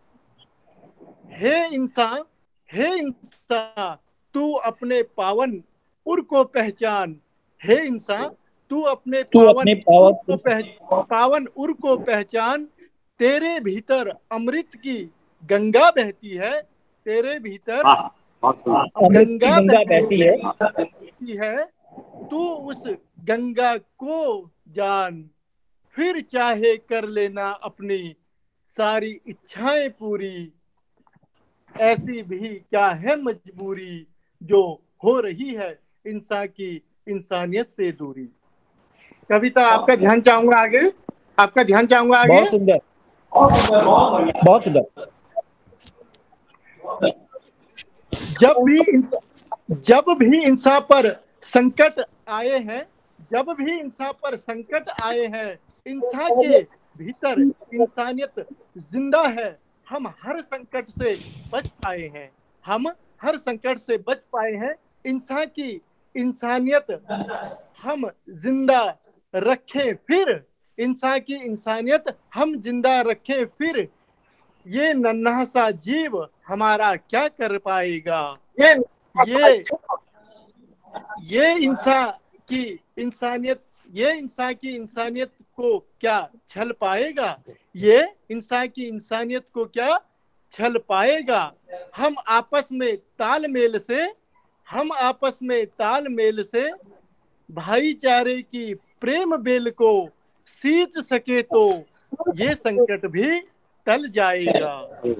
हे इंसान हे इंसान तू अपने पावन उर को पहचान, हे इंसान तू अपने पावन उर को पह, पावन उर को पहचान, तेरे भीतर अमृत की गंगा बहती है, तेरे भीतर गंगा बहती है, है तू उस गंगा को जान, फिर चाहे कर लेना अपनी सारी इच्छाएं पूरी। ऐसी भी क्या है मजबूरी, जो हो रही है इंसान की इंसानियत से दूरी। कविता आपका ध्यान चाहूंगा आगे आपका ध्यान चाहूंगा आगे। बहुत सुंदर, बहुत सुंदर। जब भी जब भी इंसान पर संकट आए हैं जब भी इंसान पर संकट आए हैं इंसान के भीतर इंसानियत जिंदा है। हम हर संकट से बच पाए हैं हम हर संकट से बच पाए हैं इंसान की इंसानियत हम जिंदा रखें फिर इंसान की इंसानियत हम जिंदा रखें, फिर ये नन्हा सा जीव हमारा क्या कर पाएगा। ये ये इंसान की इंसानियत ये इंसान की इंसानियत को क्या छल पाएगा। ये इंसान की इंसानियत को क्या छल पाएगा। हम आपस में तालमेल से हम आपस में तालमेल से भाईचारे की प्रेम बेल को सींच सके तो ये संकट भी टल जाएगा।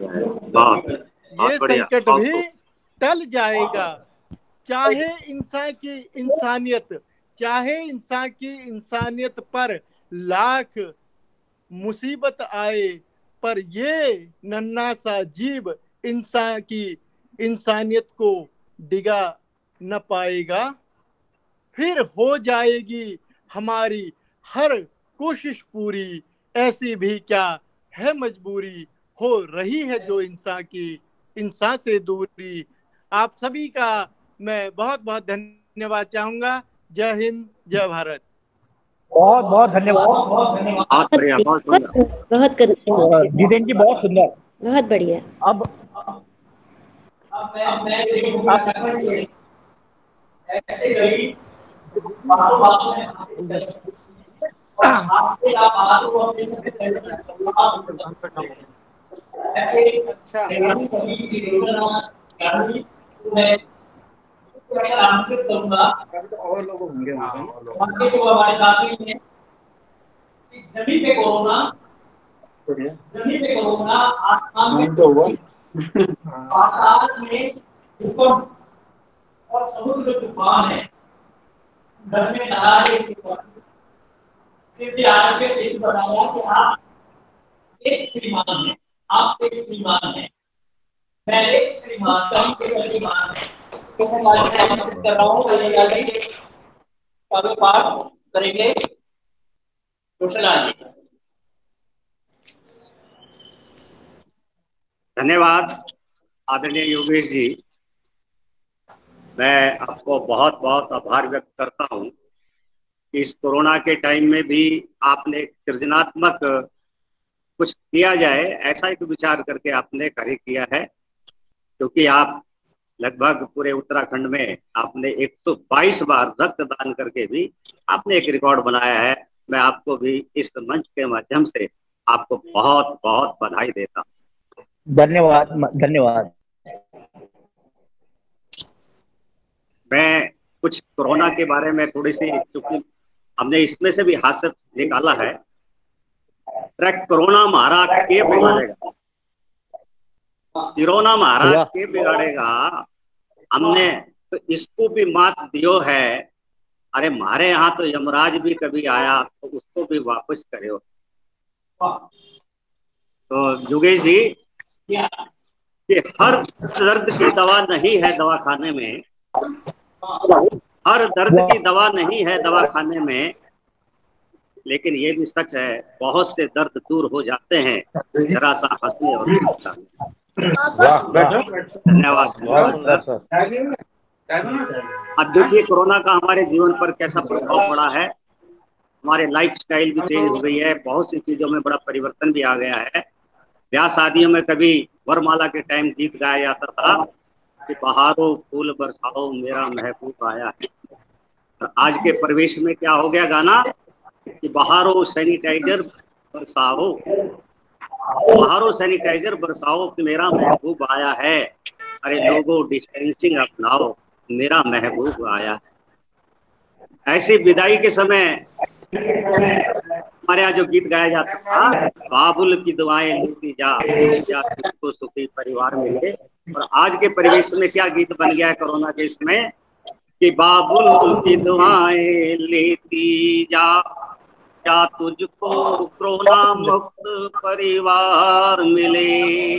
ये संकट भी टल जाएगा। चाहे इंसान की इंसानियत चाहे इंसान की इंसानियत पर लाख मुसीबत आए, पर ये नन्हा सा जीव इंसान की इंसानियत को डिगा न पाएगा। फिर हो जाएगी हमारी हर कोशिश पूरी, ऐसी भी क्या है मजबूरी, हो रही है जो इंसान की इंसान से दूरी। आप सभी का मैं बहुत बहुत धन्यवाद चाहूंगा। जय हिंद, जय भारत। बहुत बहुत धन्यवाद। बहुत बढ़िया, बहुत बहुत जितेंद्र जी, बहुत सुंदर, बहुत बढ़िया। अब ऐसे गई बातों बातों में आपसे आप बातों को ऐसे अच्छा आमंत्रित करूंगा और लोग होंगे हमारे साथ में। जमीन पे कोरोना जमीन पे कोरोना आसमान में पाताल में भूकंप और समुद्र तूफान है, घर में दरारें तूफान। फिर भी आरोग्य सेतु बताया कि आप एक श्रीमान है, आप एक श्रीमान है, मैं एक श्रीमान कहीं से श्रीमान है। तो मैं आमंत्रित कर रहा हूँ पाठ करेंगे कुशला जी। धन्यवाद आदरणीय योगेश जी। मैं आपको बहुत बहुत आभार व्यक्त करता हूं कि इस कोरोना के टाइम में भी आपने सृजनात्मक कुछ किया जाए ऐसा एक विचार करके आपने कार्य किया है, क्योंकि आप लगभग पूरे उत्तराखंड में आपने एक सौ बाईस बार रक्तदान करके भी आपने एक रिकॉर्ड बनाया है। मैं आपको भी इस मंच के माध्यम से आपको बहुत बहुत बधाई देता हूँ। धन्यवाद धन्यवाद। मैं कुछ कोरोना के बारे में थोड़ी सी, क्योंकि हमने इसमें से भी हास्य निकाला है। कोरोना मारा के बिगाड़ेगा, कोरोना मारा के बिगाड़ेगा, हमने तो इसको भी मात दियो है। अरे मारे यहाँ तो यमराज भी कभी आया तो उसको भी वापस करो। तो योगेश जी, कि हर दर्द की दवा नहीं है दवाखाने में, हर दर्द की दवा नहीं है दवाखाने में, लेकिन ये भी सच है बहुत से दर्द दूर हो जाते हैं जरा सा हंसने और धन्यवाद। अब देखिए कोरोना का हमारे जीवन पर कैसा प्रभाव पड़ा है। हमारे लाइफ स्टाइल भी चेंज हो गई है, बहुत सी चीजों में बड़ा परिवर्तन भी आ गया है। ब्याह शादियों में कभी वरमाला के टाइम गीत गाया जाता था कि बहारों फूल बरसाओ मेरा महबूब आया है। आज के परिवेश में क्या हो गया गाना कि बहारों सैनिटाइजर बरसाओ, बहारों सैनिटाइजर बरसाओ कि मेरा महबूब आया है। अरे लोगों डिस्टेंसिंग अपनाओ मेरा महबूब आया है। ऐसी विदाई के समय हमारे यहाँ जो गीत गाया जाता था, बाबुल की दुआएं लेती जा, या तुझको सुखी परिवार मिले। और आज के परिवेश में क्या गीत बन गया है कोरोना के इसमें कि बाबुल की दुआएं लेती जा, क्या तुझको कोरोना मुक्त परिवार मिले।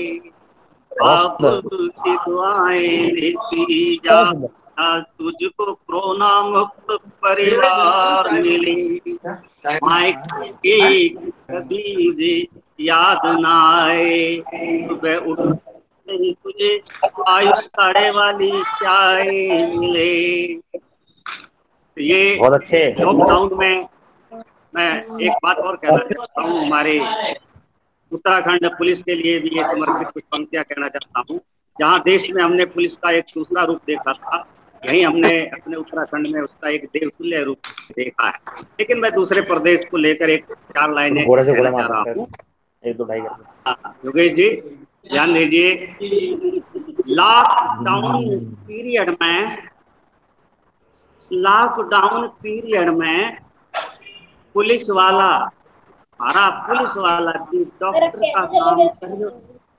बाबुल की दुआएं लेती जा, तुझको कोरोना मुक्त परिवार मिले। माइक की कभी याद ना आए, सुबह उठ नहीं तुझे आयुष काढ़े वाली चाय मिले। ये बहुत अच्छे लॉकडाउन में मैं एक बात और कहना चाहता हूँ, हमारे उत्तराखंड पुलिस के लिए भी ये समर्पित कुछ पंक्तियां कहना चाहता हूँ। जहाँ देश में हमने पुलिस का एक दूसरा रूप देखा था, यही हमने अपने उत्तराखंड में उसका एक देवतुल्य रूप देखा है। लेकिन मैं दूसरे प्रदेश को लेकर एक चार लाइनें कहना चाह रहा हूँ। एक दो ढाई योगेश जी ध्यान दीजिए। लॉकडाउन पीरियड में लॉकडाउन पीरियड में पुलिस वाला हमारा पुलिस वाला भी डॉक्टर का काम कर रहा।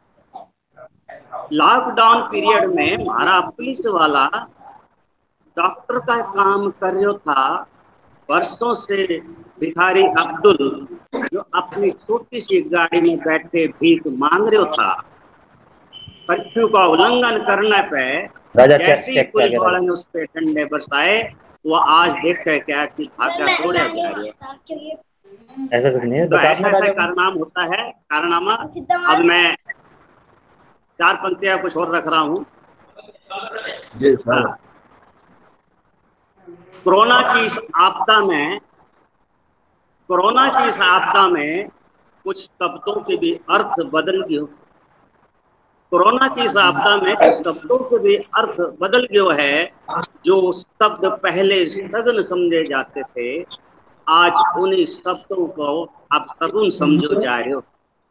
लॉकडाउन पीरियड में हमारा पुलिस वाला डॉक्टर का काम कर रहा था। वर्षों से भिखारी अब्दुल जो अपनी छोटी सी गाड़ी में बैठे भीख मांग रहा था, कर्फ्यू का उल्लंघन करने पे जैसे ही पुलिस वाले ने उस पे डंडे बरसाए, वो आज देख कर क्या कि भागा दौड़ा जा रहा है। ऐसा कुछ नहीं है, तो ऐसा ऐसा कारनाम होता है, कारनामा। अब मैं चार पंक्तियां कुछ और रख रहा हूँ। कोरोना की इस आपदा में कोरोना की इस आपदा में कुछ शब्दों के भी अर्थ बदल गए। कोरोना की इस आपदा में कुछ शब्दों के भी अर्थ बदल गए है। जो शब्द पहले सघन समझे जाते थे, आज उन्हीं शब्दों को आप सगुन समझो जा रहे हो।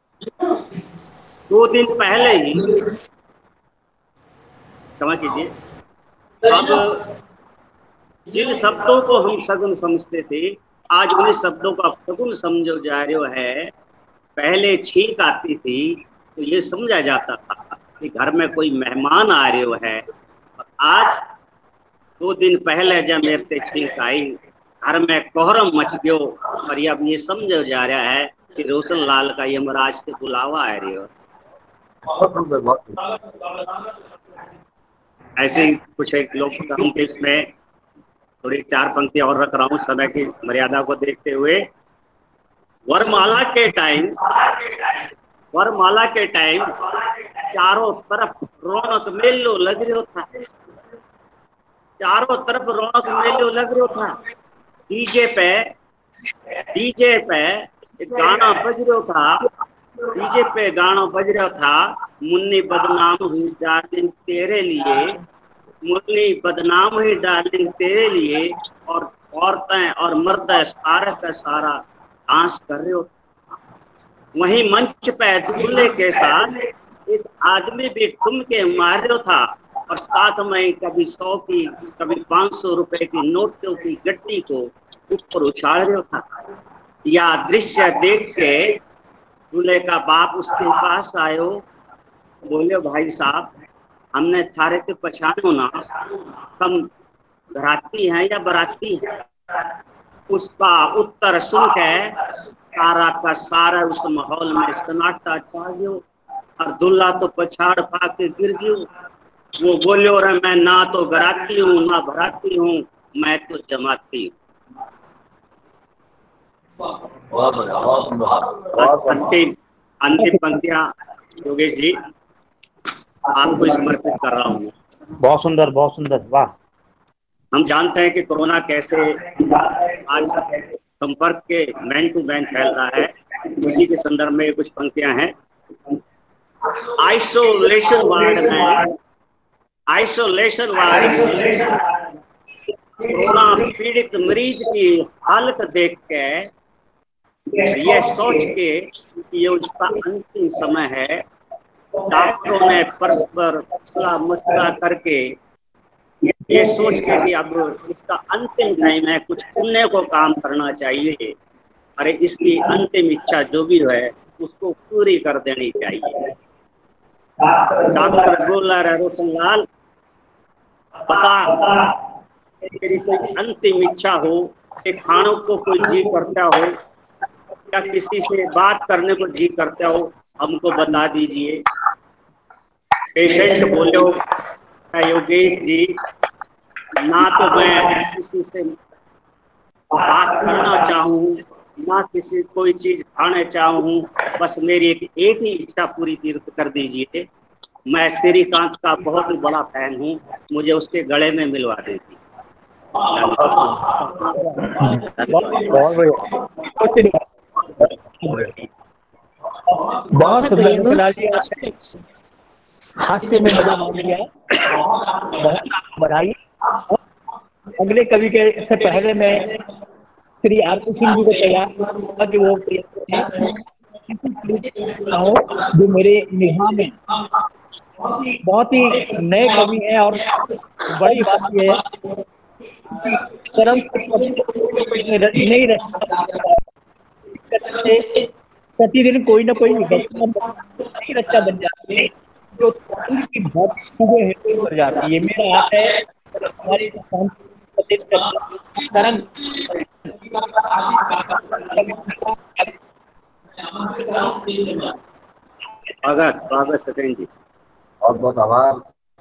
दो दिन पहले ही क्षमा कीजिए, अब जिन शब्दों को हम सगुन समझते थे, आज उन्हीं शब्दों को आप सगुन समझो जा रहे हो है। पहले छींक आती थी तो ये समझा जाता था कि घर में कोई मेहमान आ रहे हो है, और आज दो दिन पहले जब मेरे से छींक आई, घर में कोहरम मच गयो, और अब ये समझो जा रहा है कि रोशन लाल का यमराज से बुलावा आ रही हो। ऐसे ही कुछ एक लोग के इसमें थोड़ी चार पंक्तियां और रख रहा हूँ समय की मर्यादा को देखते हुए। वरमाला के टाइम वरमाला के टाइम चारों तरफ रौनक मेलो लग रहा था। चारों तरफ रौनक मेलो लग रहा था। डीजे पे डीजे पे एक गाना बज रहा था। डीजे पे गाना बज रहा था, मुन्नी बदनाम हुई डार्लिंग तेरे लिए, मुन्नी बदनाम हुई डार्लिंग तेरे लिए, और औरतें और मर्द सारा का सारा डांस कर रहे हो। वहीं मंच पे दूल्हे के साथ एक आदमी भी ठुमके मार रहा था, और साथ में कभी सौ की कभी पांच सौ रुपए की नोटों की गड्डी को ऊपर उछाल रहा था। या दृश्य देख के दूल्हे का बाप उसके पास आयो, बोले भाई साहब हमने थारे के पहचानो ना, हम घराती हैं या बराती हैं। उसका उत्तर सुन के सारा का सारा उस माहौल में सन्नाटा छा गयो, और दूल्हा तो पछाड़ पा के गिर गयो। वो बोलो रे मैं ना तो घराती हूँ ना भराती हूँ, मैं तो जमाती हूँ। बस अंतिम अंतिम पंक्तियां योगेश जी आपको समर्पित कर रहा हूँ। बहुत सुंदर, बहुत सुंदर, वाह। हम जानते हैं कि कोरोना कैसे आज संपर्क के मैन टू मैन फैल रहा है। उसी के संदर्भ में कुछ पंक्तियां हैं। आइसोलेशन वार्ड में आइसोलेशन वार्ड में कोरोना पीड़ित मरीज की हालत देख के ये सोच के ये उसका अंतिम समय है, डॉक्टरों ने परस्पर सलाह मशवरा करके ये सोच के कि अब इसका अंतिम टाइम है, कुछ पुण्य को काम करना चाहिए, अरे इसकी अंतिम इच्छा जो भी है उसको पूरी कर देनी चाहिए। डॉक्टर बोला रहे रोशन लाल बता, तेरी कोई अंतिम इच्छा हो, एक खानों को कोई जी करता हो या किसी से बात करने को जी करता हो, हमको बता दीजिए। पेशेंट बोलो योगेश जी ना तो मैं किसी से बात करना चाहूँ ना किसी कोई चीज खाने चाहूँ, बस मेरी एक, एक ही इच्छा पूरी तीर्थ कर दीजिए। मैं श्रीकांत का बहुत ही बड़ा फैन हूँ, मुझे उसके गले में मिलवा दीजिए। बहुत बढ़िया। बहुत सुंदर मुखलाल जी, हास्य में मजा आ गया, बहुत बधाई। अगले कवि के से पहले मैं श्री आरती सिंह जी को तैयार करूंगा कि वो जो मेरे निगाह में बहुत ही नए कवि हैं। और बड़ी बात यह है कर्म नहीं रचता, प्रतिदिन कोई ना कोई नई रचना बन जाती है जो की बहुत कर जाती है। मेरा आशा है हमारी कर्म स्वागत स्वागत सत्येंद्र जी, बहुत बहुत आभार।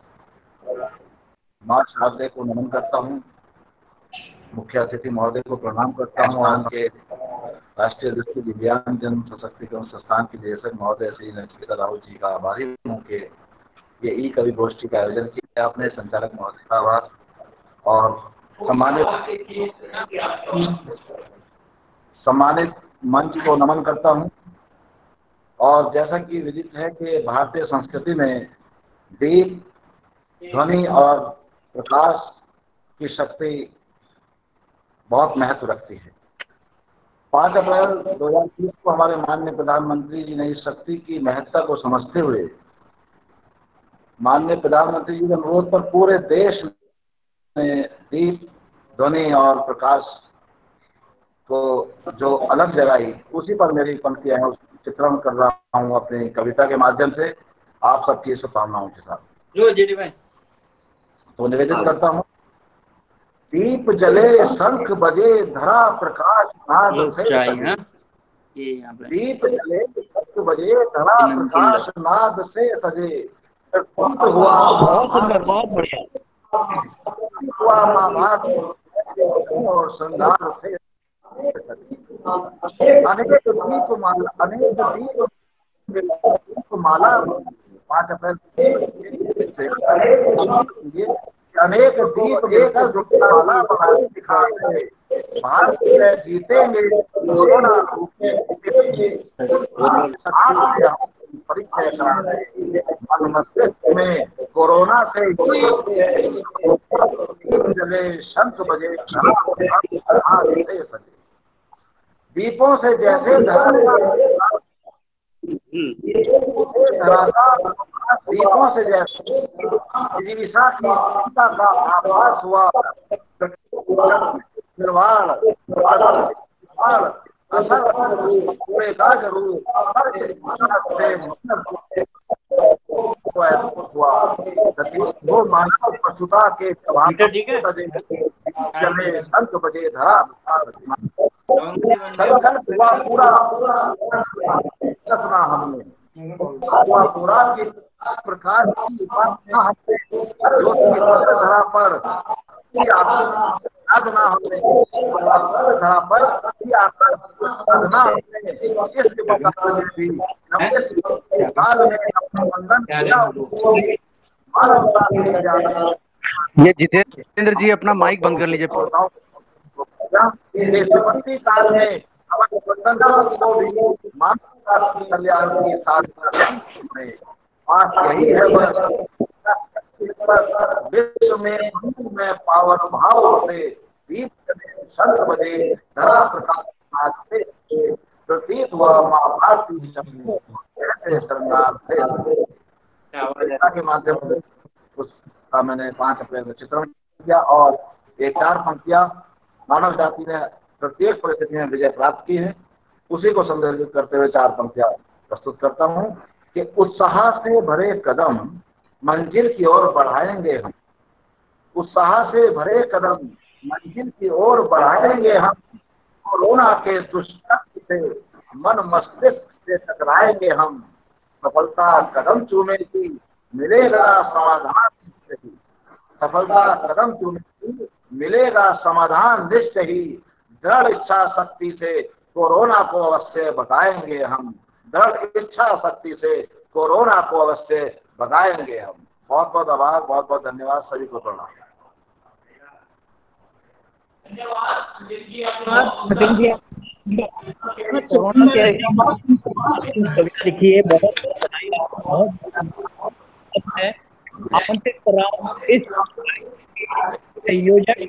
माँ शारदे को नमन करता हूँ, मुख्य अतिथि महोदय को प्रणाम करता हूँ और उनके राष्ट्रीय दृष्टि दिव्यांग जन सशक्तिकरण संस्थान के निदेशक महोदय श्री नचिकेता राहुल जी का आभारी हूँ कि ये ई कवि गोष्ठी का आयोजन किया आपने। संचालक महोदय का आभार और सम्मानित सम्मानित मंच को नमन करता हूँ। और जैसा कि विदित है कि भारतीय संस्कृति में दीप, ध्वनि और प्रकाश की शक्ति बहुत महत्व रखती है। पाँच अप्रैल दो हजार बीस को हमारे माननीय प्रधानमंत्री जी ने इस शक्ति की महत्ता को समझते हुए माननीय प्रधानमंत्री जी के अनुरोध पर पूरे देश में दीप, ध्वनि और प्रकाश को जो अलग जगाई, उसी पर मेरी पंक्तियां हैं, चित्रण कर रहा हूँ अपनी कविता के माध्यम से आप सबकी शुभकामनाओं के साथ। तो निवेदित करता हूँ। दीप जले, शंख बजे, धरा प्रकाश नाद से सजे। दीप जले, शंख बजे, धरा प्रकाश नाद से सजे। हुआ बहुत बढ़िया हुआ महाभारत और श्रृंगार से अनेक दीप माला अनेक दीप माला पाँच अप्रैल अनेक दीप लेकर माला बना दिखा रहे भारत में जीतेंगे कोरोना परिचय करा रहे मन मस्तिष्क में कोरोना से जले, शंख बजे, सजे। दीपों से जैसे दीपों से जैसे विदिशा की चिंता का आभास हुआ। निर्वाण असर का जरूर हुआ वो मानव पशुता के चले शंख बजे धरा संकल्प हुआ पूरा सपना हमने हुआ पूरा कि प्रकार की जो धरा पर साधना हमने धरा पर साधना हमने इस प्रकार में भी नब्बे साल में अपना बंधन किया मानवता के जाना। ये जितेंद्र जी अपना माइक बंद कर लीजिए। विपत्ति काल में हमारे बंधन को भी मानवता के कल्याण की साधना में आज यही है विश्व में में पावन भाव से दीप शंख बजे धरा प्रकाश से प्रतीत हुआ माँ भारती शक्ति श्रृंगार से के माध्यम से उसका मैंने पांच अप्रैल में चित्रण किया और ये चार पंक्तियां मानव जाति ने प्रत्येक परिस्थिति में विजय प्राप्त की है, उसी को संदर्भित करते हुए चार पंक्तियां प्रस्तुत करता हूं कि उत्साह से भरे कदम मंजिल की ओर बढ़ाएंगे हम। उत्साह से भरे कदम मंजिल की ओर बढ़ाएंगे हम। कोरोना के दुष्टक्ष से मन मस्तिष्क से टकराएंगे हम। सफलता कदम चूमेगी मिलेगा समाधान निश्चय ही। सफलता कदम चूमेगी मिलेगा समाधान निश्चय ही। दृढ़ इच्छा शक्ति से कोरोना को अवश्य भगाएंगे हम। दृढ़ इच्छा शक्ति से कोरोना को अवश्य भगाएंगे हम। बहुत बहुत आभार, बहुत बहुत धन्यवाद, सभी को प्रणाम। धन्यवाद। कोरोना के कविता लिखी है, बहुत बहुत है। आमंत्रित कर रहा हूँ इस संयोजक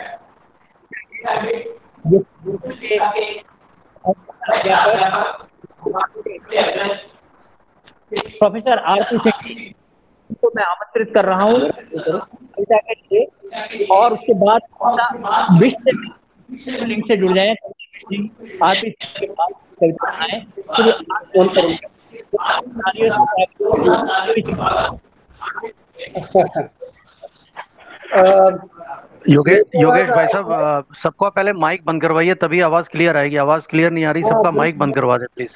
प्रोफेसर आर पी सिंह को मैं आमंत्रित कर रहा हूँ कविता के लिए, और उसके बाद विश्व लिंक से जुड़ जाए। आर पी सिंह के पास कविता आए फोन करूँगा। योगेश योगेश भाई साहब, सबका पहले माइक बंद करवाइए, तभी आवाज क्लियर आएगी। आवाज क्लियर नहीं आ रही, सबका माइक बंद करवा दे प्लीज।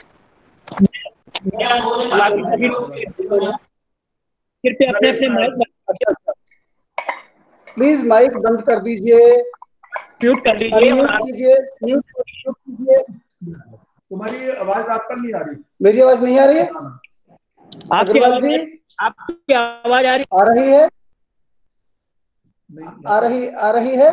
कृपया अपने अपने माइक प्लीज माइक बंद कर दीजिए, म्यूट कर लीजिए, म्यूट कीजिए, म्यूट कीजिए। तुम्हारी आवाज आप पर नहीं आ रही। मेरी आवाज नहीं आ रही है? आपकी अग्रवाल जी, आपकी आवाज आ रही आ रही है? आ रही आ रही है?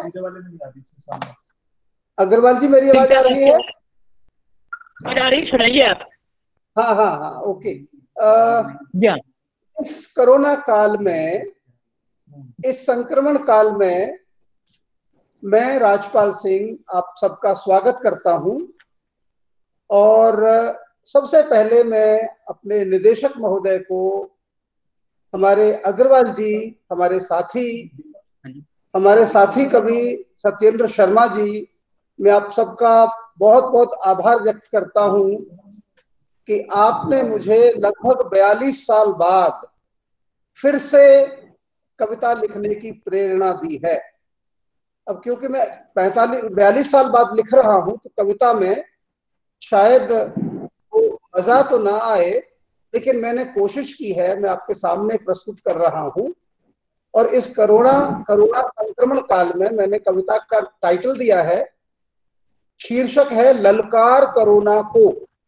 अग्रवाल जी, मेरी आवाज आ रही है? आ रही, सुनाइए आप। हाँ हाँ हाँ, ओके। आ, इस कोरोना काल में, इस संक्रमण काल में मैं राजपाल सिंह आप सबका स्वागत करता हूं। और सबसे पहले मैं अपने निदेशक महोदय को, हमारे अग्रवाल जी, हमारे साथी हमारे साथी कवि सत्येंद्र शर्मा जी, मैं आप सबका बहुत बहुत आभार व्यक्त करता हूं कि आपने मुझे लगभग बयालीस साल बाद फिर से कविता लिखने की प्रेरणा दी है। अब क्योंकि मैं पैंतालीस बयालीस साल बाद लिख रहा हूं तो कविता में शायद वो मजा तो ना आए, लेकिन मैंने कोशिश की है, मैं आपके सामने प्रस्तुत कर रहा हूं। और इस कोरोना कोरोना संक्रमण काल में मैंने कविता का टाइटल दिया है, शीर्षक है ललकार कोरोना को।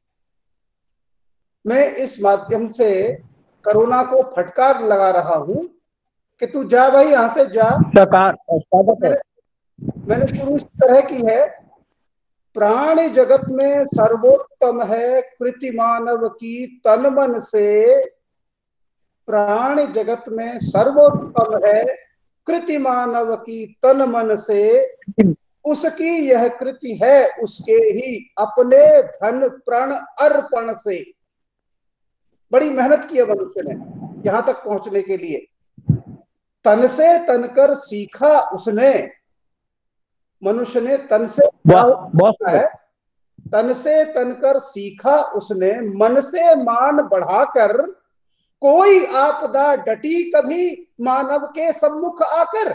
मैं इस माध्यम से कोरोना को फटकार लगा रहा हूं कि तू जा भाई, यहां से जा। मैंने, मैंने शुरू इस तरह की है, प्राणी जगत में सर्वोत्तम है कृति मानव की तन मन से। प्राणी जगत में सर्वोत्तम है कृति मानव की तन मन से। उसकी यह कृति है उसके ही अपने धन प्रण अर्पण से। बड़ी मेहनत की है मनुष्य ने यहां तक पहुंचने के लिए। तन से तनकर सीखा उसने, मनुष्य ने तन से है, तन से तनकर सीखा उसने, मन से मान बढ़ाकर। कोई आपदा डटी कभी मानव के सम्मुख आकर।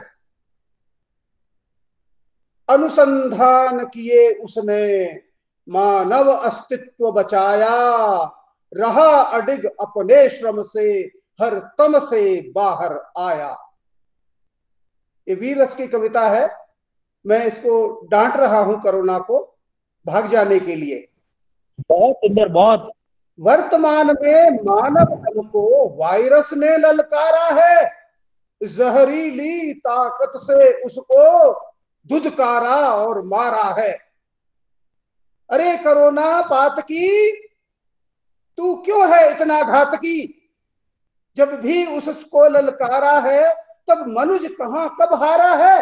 अनुसंधान किए उसने मानव अस्तित्व बचाया। रहा अडिग अपने श्रम से हर तम से बाहर आया। ये वीर रस की कविता है। मैं इसको डांट रहा हूं कोरोना को भाग जाने के लिए। बहुत सुंदर, बहुत। वर्तमान में मानव धर्म को वायरस ने ललकारा है। जहरीली ताकत से उसको धुधकारा और मारा है। अरे कोरोना पातकी, तू क्यों है इतना घातकी। जब भी उसको ललकारा है तब मनुष्य कहां कब हारा है।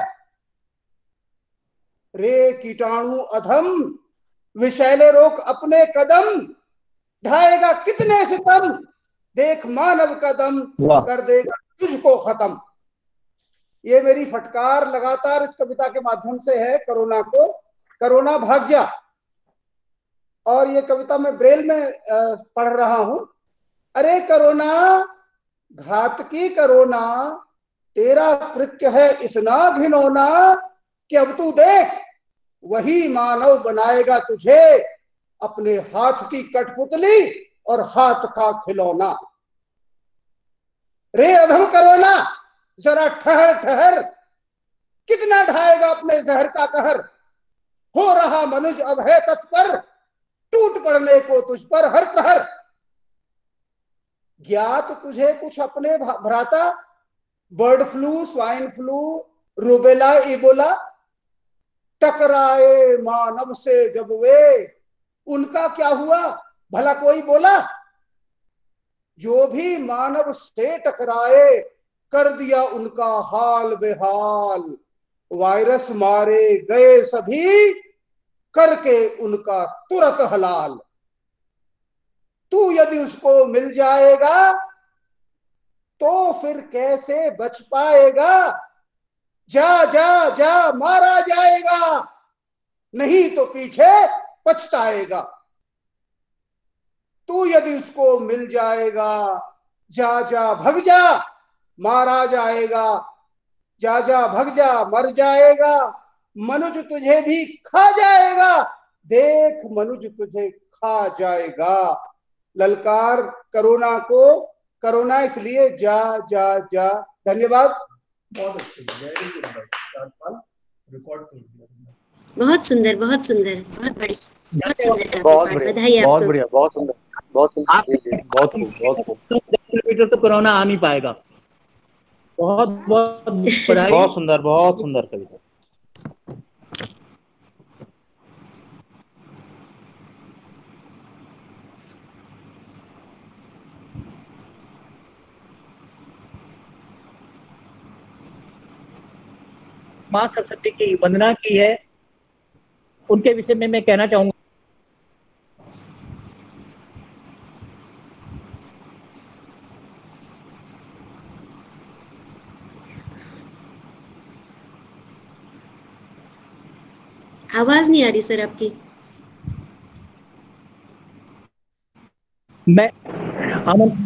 रे कीटाणु अधम, विषैले रोक अपने कदम। ढाएगा कितने सितम, देख मानव कदम कर देगा तुझको खत्म। ये मेरी फटकार लगातार इस कविता के माध्यम से है कोरोना को। कोरोना भाग जा। और ये कविता मैं ब्रेल में पढ़ रहा हूं। अरे कोरोना घातकी कोरोना, तेरा कृत्य है इतना घिनौना कि अब तू देख वही मानव बनाएगा तुझे अपने हाथ की कठपुतली और हाथ का खिलौना। रे अधम कोरोना, जरा ठहर ठहर, कितना ढाएगा अपने जहर का कहर। हो रहा मनुष्य अब है तत्पर, टूट पड़ने को तुझ पर हर प्रहर। ज्ञात तुझे कुछ अपने भ्राता, bird flu, swine flu, rubella, Ebola. टकराए मानव से जब वे उनका क्या हुआ भला कोई बोला? जो भी मानव से टकराए कर दिया उनका हाल बेहाल, वायरस मारे गए सभी करके उनका तुरंत हलाल। तू यदि उसको मिल जाएगा तो फिर कैसे बच पाएगा? जा जा जा मारा जाएगा, नहीं तो पीछे पछताएगा। तू यदि उसको मिल जाएगा, जा जा भग जा, मारा जाएगा। जा जा भग जा, मर जाएगा। मनुज तुझे भी खा जाएगा, देख मनुज तुझे खा जाएगा। ललकार कोरोना को, कोरोना इसलिए जा जा जा। धन्यवाद। बहुत सुंदर, बहुत सुंदर, बहुत बड़ी, बहुत सुंदर, बहुत बढ़िया, बधाई बहुत आपको। बढ़िया, बहुत सुंदर, बहुत सुंदर, जी जी, बहुत खूब, बहुत खूब। किलोमीटर तो कोरोना आ नहीं पाएगा। बहुत बहुत बधाई। बहुत सुंदर, बहुत सुंदर कविता। माँ सरस्वती की वंदना की है, उनके विषय में मैं कहना चाहूंगा। आवाज नहीं आ रही सर आपकी। मैं अमन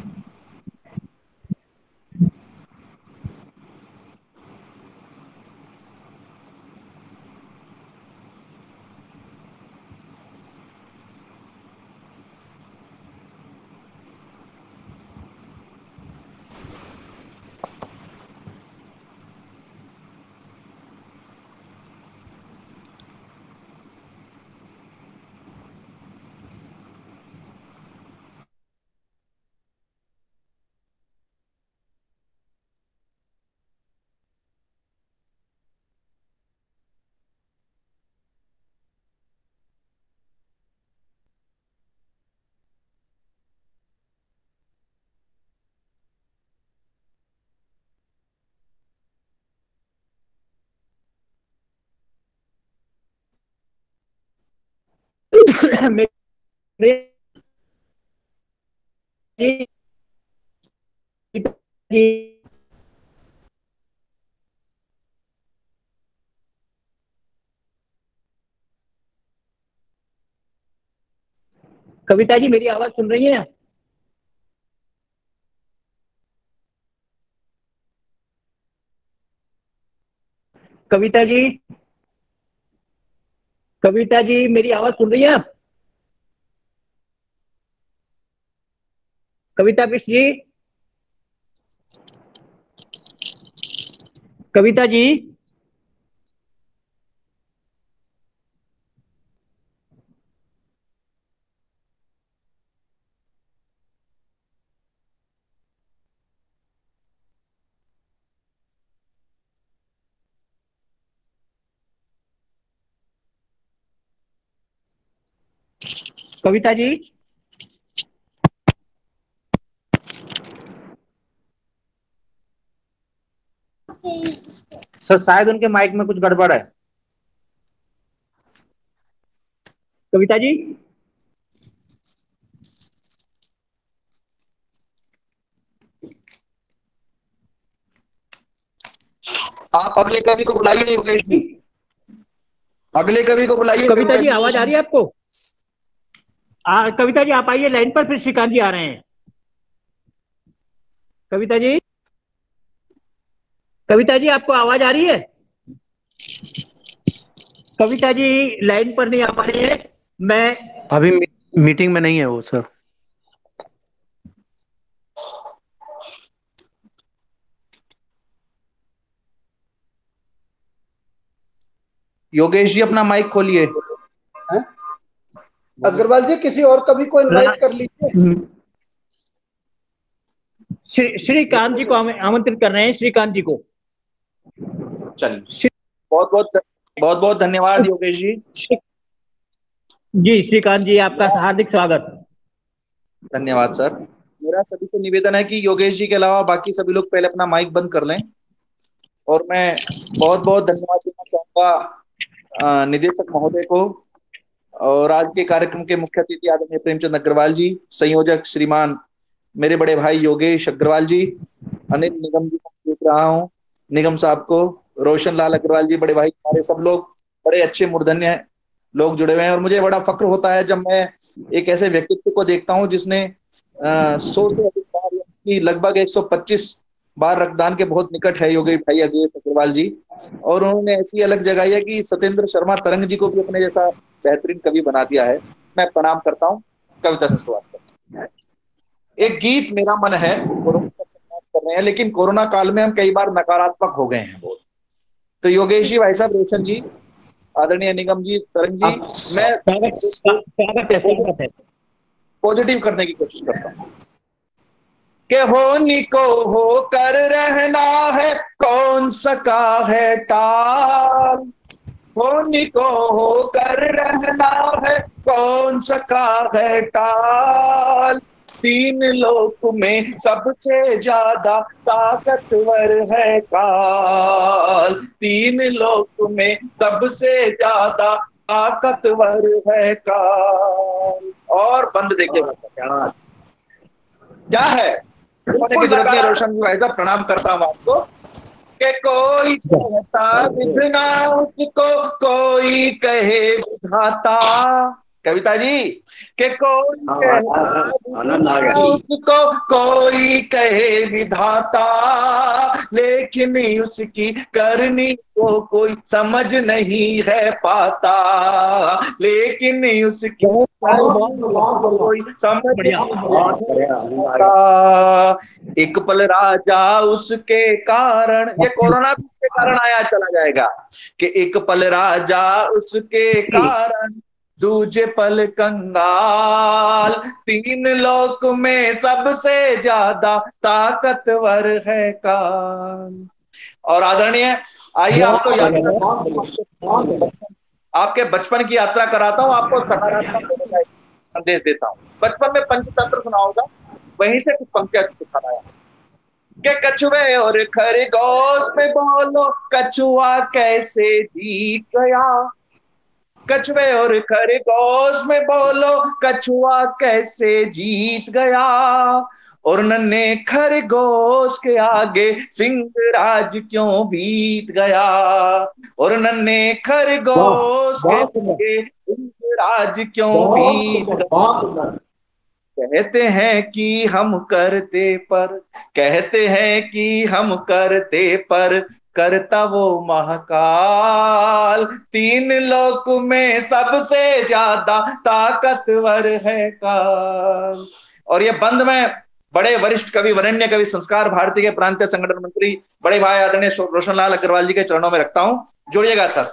मेरे कविता जी, मेरी आवाज सुन रही है? कविता जी, कविता जी, मेरी आवाज सुन रही है आप? कविता बिश जी, कविता जी, कविता जी, सर शायद उनके माइक में कुछ गड़बड़ है। कविता जी, आप अगले कवि को बुलाइए योगेश जी, अगले कवि को बुलाइए। कविता जी, आवाज आ रही है आपको? आ, कविता जी आप आइए लाइन पर, फिर श्रीकांत जी आ रहे हैं। कविता जी, कविता जी आपको आवाज आ रही है? कविता जी लाइन पर नहीं आ पा रही है। मैं अभी मी, मीटिंग में नहीं है वो सर। योगेश जी अपना माइक खोलिए। अग्रवाल जी किसी और कवि को इनवाइट कर लीजिए। श्री श्रीकांत जी को आमंत्रित कर रहे हैं, श्रीकांत जी को। चलिए, बहुत बहुत बहुत बहुत धन्यवाद योगेश जी। जी श्रीकांत जी, आपका हार्दिक स्वागत। धन्यवाद सर। मेरा सभी से निवेदन है कि योगेश जी के अलावा बाकी सभी लोग पहले अपना माइक बंद कर लें। और मैं बहुत बहुत धन्यवाद देना चाहूंगा निदेशक महोदय को, और आज के कार्यक्रम के मुख्य अतिथि आदरणीय प्रेमचंद अग्रवाल जी, संयोजक श्रीमान मेरे बड़े भाई योगेश अग्रवाल जी, अनिल निगम जी को देख रहा हूँ, निगम साहब को, रोशन लाल अग्रवाल जी बड़े भाई, हमारे सब लोग बड़े अच्छे मूर्धन्य लोग जुड़े हुए हैं। और मुझे बड़ा फक्र होता है जब मैं एक ऐसे व्यक्तित्व को देखता हूँ जिसने सौ से अधिक बार की लगभग एक सौ पच्चीस बार रक्तदान के बहुत निकट है योगेश भाई योगेश अग्रवाल जी। और उन्होंने ऐसी अलग जगाई है कि सत्येंद्र शर्मा तरंग जी को भी अपने जैसा बेहतरीन कवि बना दिया है। मैं प्रणाम करता हूँ। कविता से शुरुआत करता हूँ। एक गीत मेरा मन है, कर रहे हैं, लेकिन कोरोना काल में हम कई बार नकारात्मक हो गए हैं बहुत। तो योगेश जी, भाई साहब, रोशन जी, आदरणीय निगम जी, तरंग जी, मैं पॉजिटिव करने की कोशिश करता हूँ कि होनी को होकर रहना है, कौन सका है टाल। होनी को होकर रहना है, कौन सका है टाल। तीन लोक में सबसे ज्यादा ताकतवर है काल। तीन लोक में सबसे ज्यादा ताकतवर है काल। और बंद देखिएगा क्या है, होने की जरूरत नहीं। रोशन भाई साहब, प्रणाम करता हूँ आपको। कि कोई कहता विधना उसको, कोई कहे विधाता। कविता जी, कि कोई कहता उसको, कोई कहे विधाता, लेकिन उसकी करनी को कोई समझ नहीं है पाता। लेकिन उसकी कोई समझ नहीं पाता। एक पल राजा उसके कारण, ये कोरोना भी उसके कारण आया चला जाएगा, कि एक पल राजा उसके कारण, दूजे पल कंगाल। तीन लोक में सबसे ज्यादा ताकतवर है काल। और आदरणीय, आइए आपको यात्रा, आपके बचपन की यात्रा कराता हूँ, आपको सकारात्मक संदेश देता हूँ। बचपन में पंचतंत्र सुना होगा, वहीं से कुछ पंक्तियां दिखाया कि कछुए और खरगोश में बोलो, कछुआ कैसे जीत गया। कछुए और खरगोश में बोलो, कछुआ कैसे जीत गया। और नन्हे खरगोश के आगे सिंहराज क्यों बीत गया। और नन्हे खरगोश के आगे सिंहराज क्यों बीत गया। कहते हैं कि हम करते पर, कहते हैं कि हम करते पर, करता वो महाकाल। तीन लोक में सबसे ज्यादा ताकतवर है काल। और ये बंद में बड़े वरिष्ठ कवि, वरेण्य कवि, संस्कार भारती के प्रांतीय संगठन मंत्री बड़े भाई आदरणीय रोशन लाल अग्रवाल जी के चरणों में रखता हूं। जोड़िएगा सर।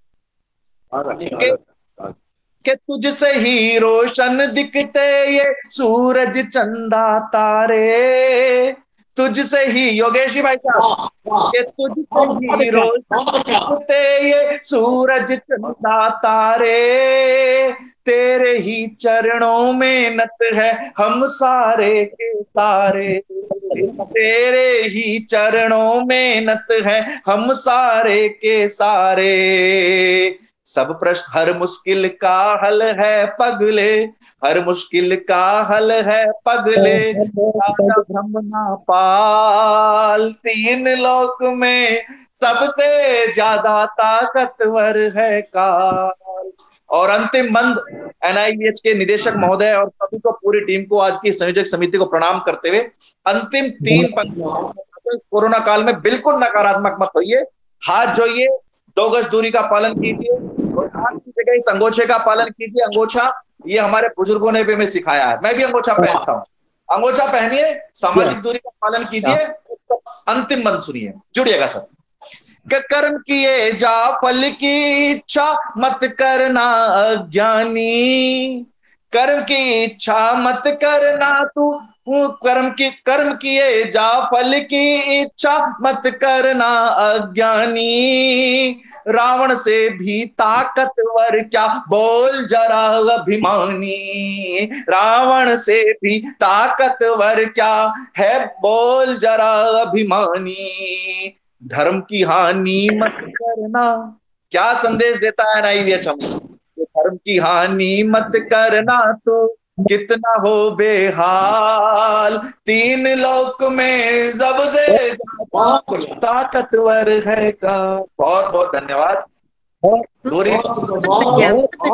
कि तुझसे ही रोशन दिखते ये सूरज चंदा तारे। तुझसे ही, योगेश जी भाई साहब, कि तुझसे ही रोशन दिखते ये सूरज चंदा तारे। तेरे ही चरणों में नत है हम सारे के सारे। तेरे ही चरणों में नत है हम सारे के सारे। सब प्रश्न, हर मुश्किल का हल है पगले, हर मुश्किल का हल है पगले, भ्रम ना पाल। तीन लोक में सबसे ज्यादा ताकतवर है काल। और अंतिम मंद एन आई वी एच के निदेशक महोदय और सभी को, पूरी टीम को, आज की संयोजक समिति को प्रणाम करते हुए अंतिम तीन पंक्तियां। इस कोरोना काल में बिल्कुल नकारात्मक मत होइए, हाथ धोइए, दो गज दूरी का पालन कीजिए, और मास्क की जगह इस अंगोछे का पालन कीजिए। अंगोछा ये हमारे बुजुर्गों ने भी हमें सिखाया है, मैं भी अंगोछा पहनता हूँ। अंगोछा पहनिए, सामाजिक दूरी का पालन कीजिए। अंतिम मंत्र सुनिए, जुड़िएगा सर। कि कर्म किए जा फल की इच्छा मत करना अज्ञानी। कर्म की इच्छा मत करना तू, कर्म की कर्म किए जा फल की इच्छा मत करना अज्ञानी। रावण से भी ताकतवर क्या बोल जरा अभिमानी, रावण से भी ताकतवर क्या है बोल जरा अभिमानी, धर्म की हानि मत करना। क्या संदेश देता है नाइविया चमन, धर्म की हानि मत करना तो कितना हो बेहाल, तीन लोक में सबसे ताकतवर है का। बहुत बहुत धन्यवाद। बहुत सुंदर,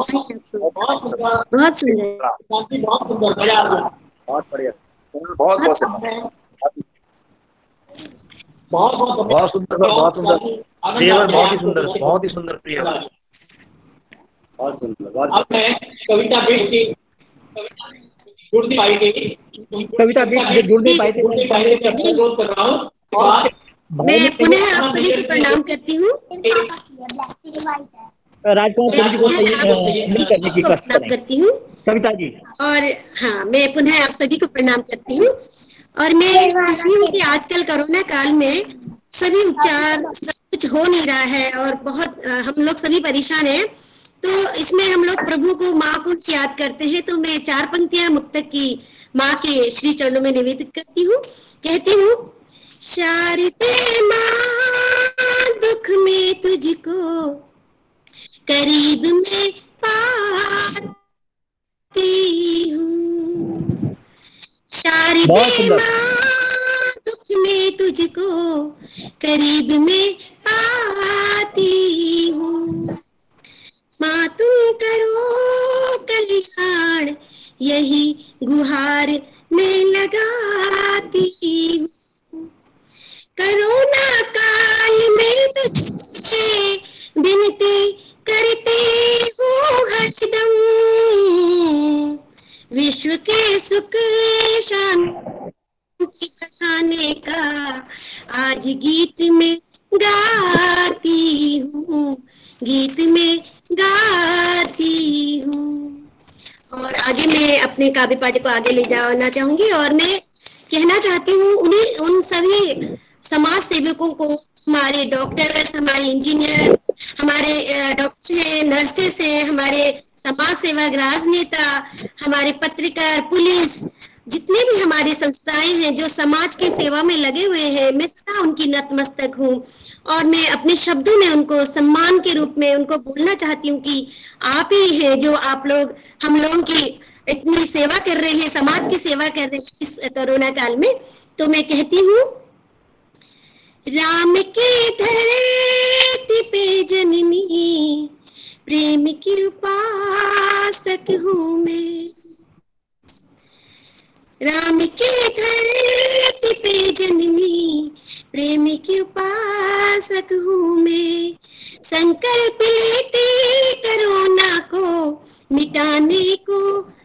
बहुत बढ़िया, बहुत बढ़िया, बहुत बहुत बहुत बहुत बहुत सुंदर, बहुत सुंदर प्रियवर, बहुत ही सुंदर, बहुत ही सुंदर प्रियवर, बहुत सुंदर। अब मैं कविता बेट की जुड़ती पाई थी, कविता बेट जुड़ती पाई थी, अनुरोध कर रहा हूँ और मैं पुनः आप सभी को प्रणाम करती हूँ। राजकुमार करने की प्रणाम करती हूँ कविता जी। और हाँ, मैं पुनः आप सभी को प्रणाम करती हूँ। और मैं चाहती हूँ कि आजकल कोरोना काल में सभी उपचार सब कुछ हो नहीं रहा है और बहुत हम लोग सभी परेशान हैं, तो इसमें हम लोग प्रभु को, माँ को याद करते हैं। तो मैं चार पंक्तियां मुक्तक की माँ के श्री चरणों में निवेदित करती हूँ। कहती हूँ, शारदे माँ दुख में तुझको करीब में पाती हूँ, शारदे माँ दुख में तुझको करीब में पाती हूँ, माँ तुम करो कल्याण यही गुहार में लगाती हूँ, कोरोना काल में तुझसे विनती करती हूँ हरदम, विश्व के सुख शांति बचाने का आज गीत में गाती हूँ, गीत में गाती हूँ। और आगे मैं अपने काव्य पाठ को आगे ले जाना चाहूंगी और मैं कहना चाहती हूँ उन्हें, उन सभी समाज सेवकों को, हमारे डॉक्टर्स, हमारे इंजीनियर, हमारे डॉक्टर हैं, नर्सेस हैं, हमारे समाज सेवक, राजनेता, हमारे पत्रकार, पुलिस, जितने भी हमारी संस्थाएं हैं जो समाज की सेवा में लगे हुए हैं, मैं सदा उनकी नतमस्तक हूँ। और मैं अपने शब्दों में उनको सम्मान के रूप में उनको बोलना चाहती हूँ कि आप ही हैं जो आप लोग हम लोगों की इतनी सेवा कर रहे हैं, समाज की सेवा कर रहे हैं इस कोरोना काल में। तो मैं कहती हूँ, राम के धरती पे जन्मी प्रेम की उपासक हूँ मैं, राम के धरती पे जन्मी प्रेम की उपासक हूँ मैं, संकल्प लेती कोरोना को मिटाने को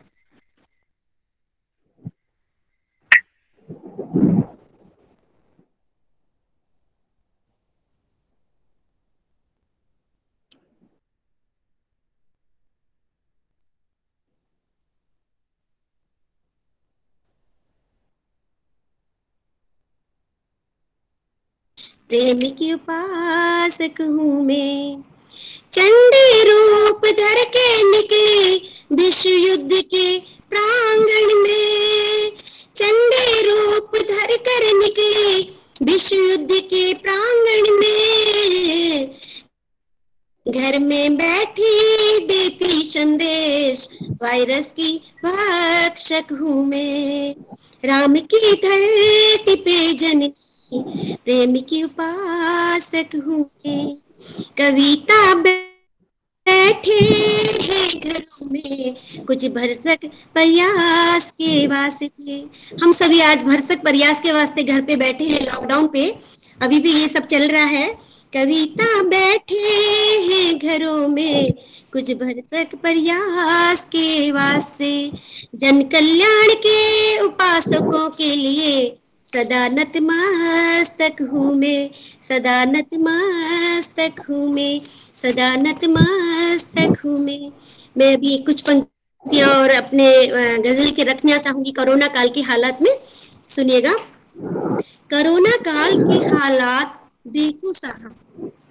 प्रेम की उपासक हूँ मैं, चंडी रूप धर के निकले विश्व युद्ध के प्रांगण में, चंडी रूप धर कर निकले विश्व युद्ध के प्रांगण में, घर में बैठी देती संदेश वायरस की भक्षक हूँ मैं, राम की धरती पे जन्मी प्रेम की उपासक हूँ मैं, कविता बैठे हैं घरों में कुछ भरसक प्रयास के वास्ते, हम सभी आज भरसक प्रयास के वास्ते घर पे बैठे हैं, लॉकडाउन पे अभी भी ये सब चल रहा है। कविता बैठे हैं घरों में कुछ भरसक प्रयास के वास्ते, जन कल्याण के उपासकों के लिए सदा नतमस्तक हूँ मैं, सदा नतमस्तक हूँ मैं, सदा नतमस्तक हूँ मैं। मैं अभी कुछ पंक्तियां और अपने गजल के रखना चाहूंगी कोरोना काल के हालात में, सुनिएगा। कोरोना काल के हालात देखो साहब,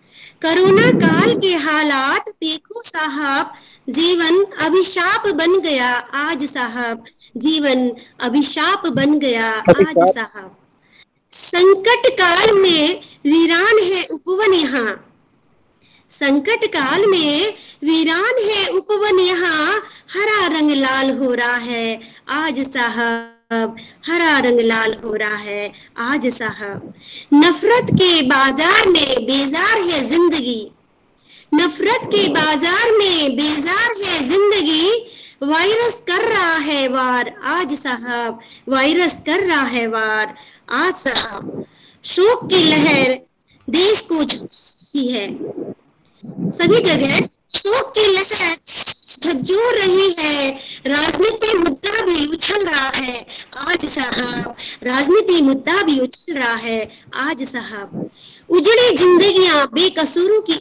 कोरोना काल के हालात देखो साहब, जीवन अभिशाप बन गया आज साहब, जीवन अभिशाप बन गया आज साहब। संकट काल में वीरान है उपवन यहाँ, संकट काल में वीरान है उपवन यहाँ, हरा रंग लाल हो रहा है आज साहब, हरा रंग लाल हो रहा है आज साहब। नफरत के बाजार में बेजार है जिंदगी, नफरत के बाजार में बेजार है जिंदगी, वायरस कर रहा है वार आज साहब, वायरस कर रहा है वार आज साहब। शोक की लहर देश को झकझोरती है, सभी जगह शोक की लहर झकझोर रही है, राजनीति मुद्दा भी उछल रहा है आज साहब, राजनीति मुद्दा भी उछल रहा है आज साहब। उजड़ी जिंदगियां बेकसूरों की,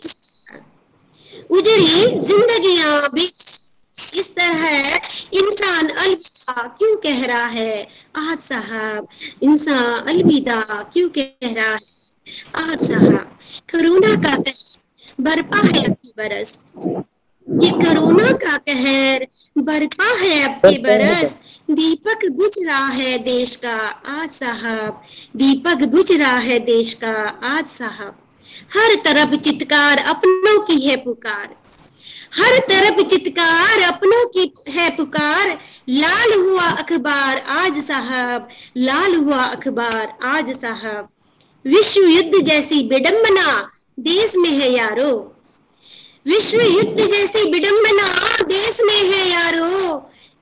उजड़ी जिंदगियां बे इस तरह, इंसान अलविदा क्यों कह रहा है आज साहब, इंसान अलविदा क्यों कह रहा है आज साहब। कोरोना का कहर बरपा है अब की बरस, ये कोरोना का कहर बरपा है अब के बरस, दीपक बुझ रहा है देश का आज साहब, दीपक बुझ रहा है देश का आज साहब। हर तरफ चित्कार अपनों की है पुकार, हर तरफ चित्कार अपनों की है पुकार, लाल हुआ अखबार आज साहब, लाल हुआ अखबार आज साहब। विश्व युद्ध जैसी विडंबना देश में है यारो, विश्व युद्ध जैसी विडंबना देश में है यारो,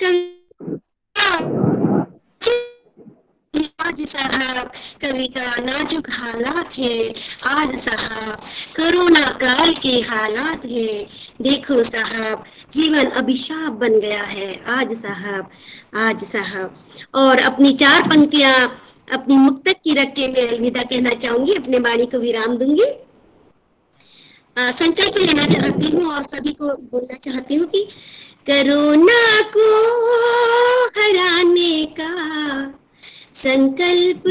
आज साहब कविता नाजुक हालात है आज साहब, कोरोना काल के हालात है देखो साहब, जीवन अभिशाप बन गया है आज साहब, आज साहब। और अपनी चार पंक्तियां अपनी मुक्तक की रख के मैं अलविदा कहना चाहूंगी, अपने वाणी को विराम दूंगी। आ, संकल्प लेना चाहती हूँ और सभी को बोलना चाहती हूँ कि कोरोना को हराने का संकल्प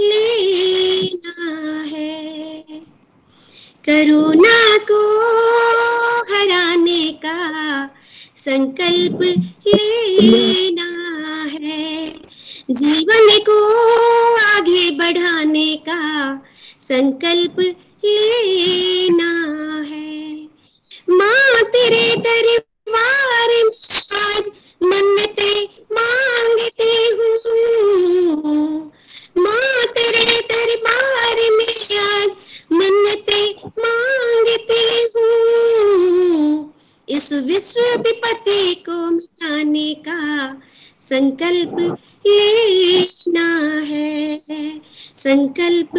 लेना है, कोरोना को हराने का संकल्प लेना है, जीवन को आगे बढ़ाने का संकल्प लेना है। माँ तेरे दरबार में आज मन्नते मांगते हूँ, माँ तेरे दरबार में आज मन्नते मांगते हूँ, इस विश्व विपत्ति को मिटाने का संकल्प लेना है, संकल्प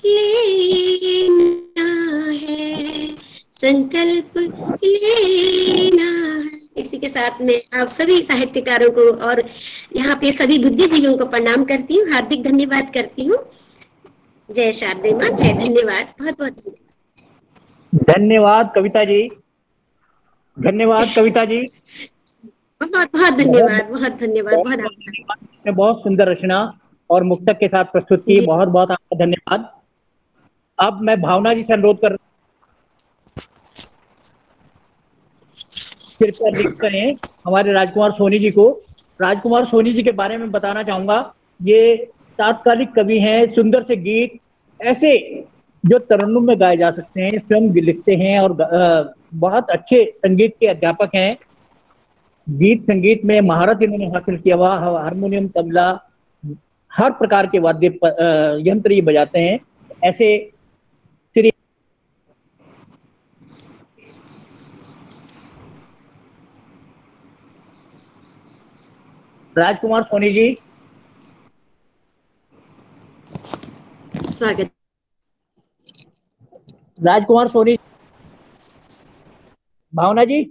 लेना है, संकल्प लेना है। इसी के साथ में आप सभी साहित्यकारों को और यहाँ पे सभी बुद्धिजीवियों को प्रणाम करती हूँ, हार्दिक धन्यवाद करती हूँ। जय शारदे माँ, जय धन्यवाद, बहुत बहुत धन्यवाद। धन्यवाद कविता जी, धन्यवाद कविता जी, बहुत बहुत धन्यवाद, बहुत धन्यवाद, बहुत आपने बहुत सुंदर रचना और मुक्तक के साथ प्रस्तुत की, बहुत बहुत आपका धन्यवाद। अब मैं भावना जी से अनुरोध कर कृपया लिख करें हमारे राजकुमार सोनी जी को। राजकुमार सोनी जी के बारे में बताना चाहूंगा, ये तात्कालिक कवि हैं, सुंदर से गीत ऐसे जो तरन्नुम में गाए जा सकते हैं, स्वयं लिखते हैं और बहुत अच्छे संगीत के अध्यापक हैं। गीत संगीत में महारत इन्होंने हासिल किया हुआ, हारमोनियम, तबला, हर प्रकार के वाद्य यंत्र ये बजाते हैं। ऐसे श्री राजकुमार सोनी जी, स्वागत। राजकुमार सोनी, भावना जी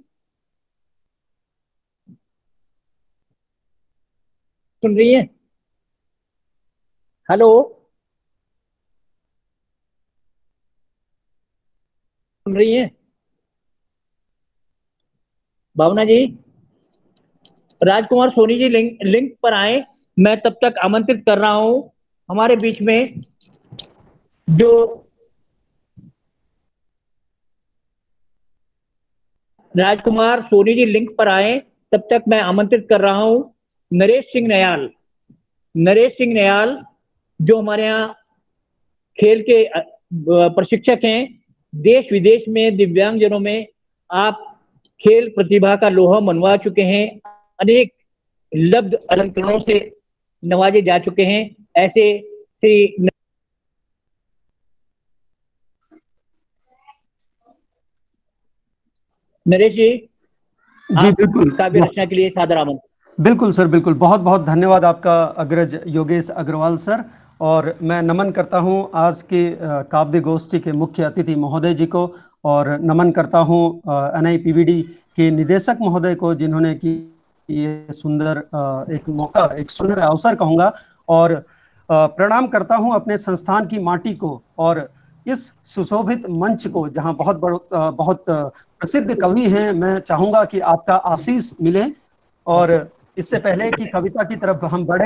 सुन रही हैं? हेलो, सुन रही हैं भावना जी? राजकुमार सोनी जी लिंक लिंक पर आए। मैं तब तक आमंत्रित कर रहा हूं हमारे बीच में जो राजकुमार सोनी जी लिंक पर आए, तब तक मैं आमंत्रित कर रहा हूं नरेश सिंह नयाल। नरेश सिंह नयाल जो हमारे यहाँ खेल के प्रशिक्षक हैं, देश विदेश में दिव्यांगजनों में आप खेल प्रतिभा का लोहा मनवा चुके हैं, अनेक लब्ध अलंकरणों से नवाजे जा चुके हैं। ऐसे श्री नरेश जी, जी बिल्कुल, काव्य रचना के लिए सादर आमंत्रण। बिल्कुल सर, बिल्कुल, बहुत बहुत धन्यवाद आपका अग्रज योगेश अग्रवाल सर। और मैं नमन करता हूं आज के काव्य गोष्ठी के मुख्य अतिथि महोदय जी को, और नमन करता हूं N I P V D के निदेशक महोदय को, जिन्होंने की ये सुंदर एक मौका, एक सुंदर अवसर कहूँगा। और प्रणाम करता हूं अपने संस्थान की माटी को और इस सुशोभित मंच को, जहां बहुत बहुत प्रसिद्ध कवि हैं। मैं चाहूंगा कि आपका आशीष मिले। और इससे पहले कि कविता की तरफ हम बढ़े,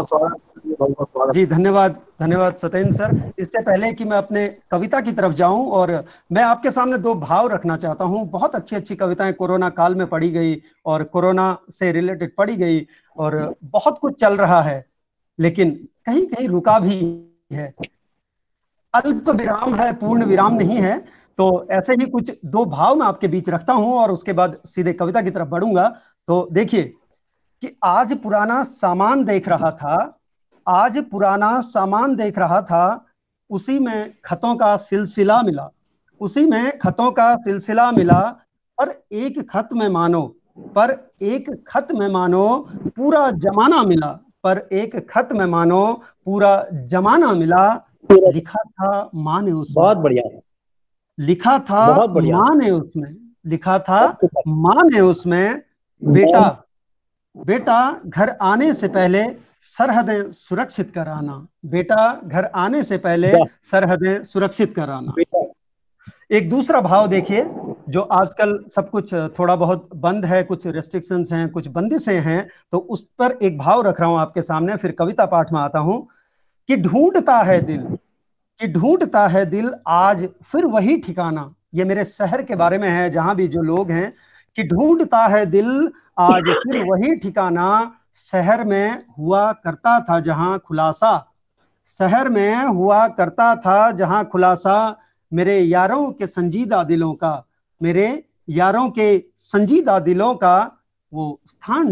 जी धन्यवाद, धन्यवाद सत्येंद्र सर। इससे पहले कि मैं अपने कविता की तरफ जाऊं, और मैं आपके सामने दो भाव रखना चाहता हूं। बहुत अच्छी अच्छी कविताएं कोरोना काल में पढ़ी गई और कोरोना से रिलेटेड पढ़ी गई, और बहुत कुछ चल रहा है, लेकिन कहीं कहीं रुका भी है। अल्प विराम है, पूर्ण विराम नहीं है। तो ऐसे ही कुछ दो भाव मैं आपके बीच रखता हूं, और उसके बाद सीधे कविता की तरफ बढ़ूंगा। तो देखिए कि आज पुराना सामान देख रहा था, आज पुराना सामान देख रहा था, उसी में खतों का सिलसिला मिला, उसी में खतों का सिलसिला मिला। पर एक खत में मानो, पर एक खत में मानो पूरा जमाना मिला, पर एक खत में मानो पूरा जमाना मिला। लिखा था माँ ने उसमें, बहुत बढ़िया, लिखा था माँ ने उसमें, लिखा था माँ ने उसमें, बेटा बेटा घर आने से पहले सरहदें सुरक्षित कराना, बेटा घर आने से पहले सरहदें सुरक्षित कराना। एक दूसरा भाव देखिए, जो आजकल सब कुछ थोड़ा बहुत बंद है, कुछ रेस्ट्रिक्शंस हैं, कुछ बंदिशें हैं, तो उस पर एक भाव रख रहा हूं आपके सामने, फिर कविता पाठ में आता हूं। कि ढूंढता है दिल, कि ढूंढता है दिल आज फिर वही ठिकाना। ये मेरे शहर के बारे में है, जहां भी जो लोग हैं, कि ढूंढता है दिल आज फिर वही ठिकाना। शहर में हुआ करता था जहां खुलासा, शहर में हुआ करता था जहां खुलासा। मेरे यारों के संजीदा दिलों का, मेरे यारों के संजीदा दिलों का वो स्थान।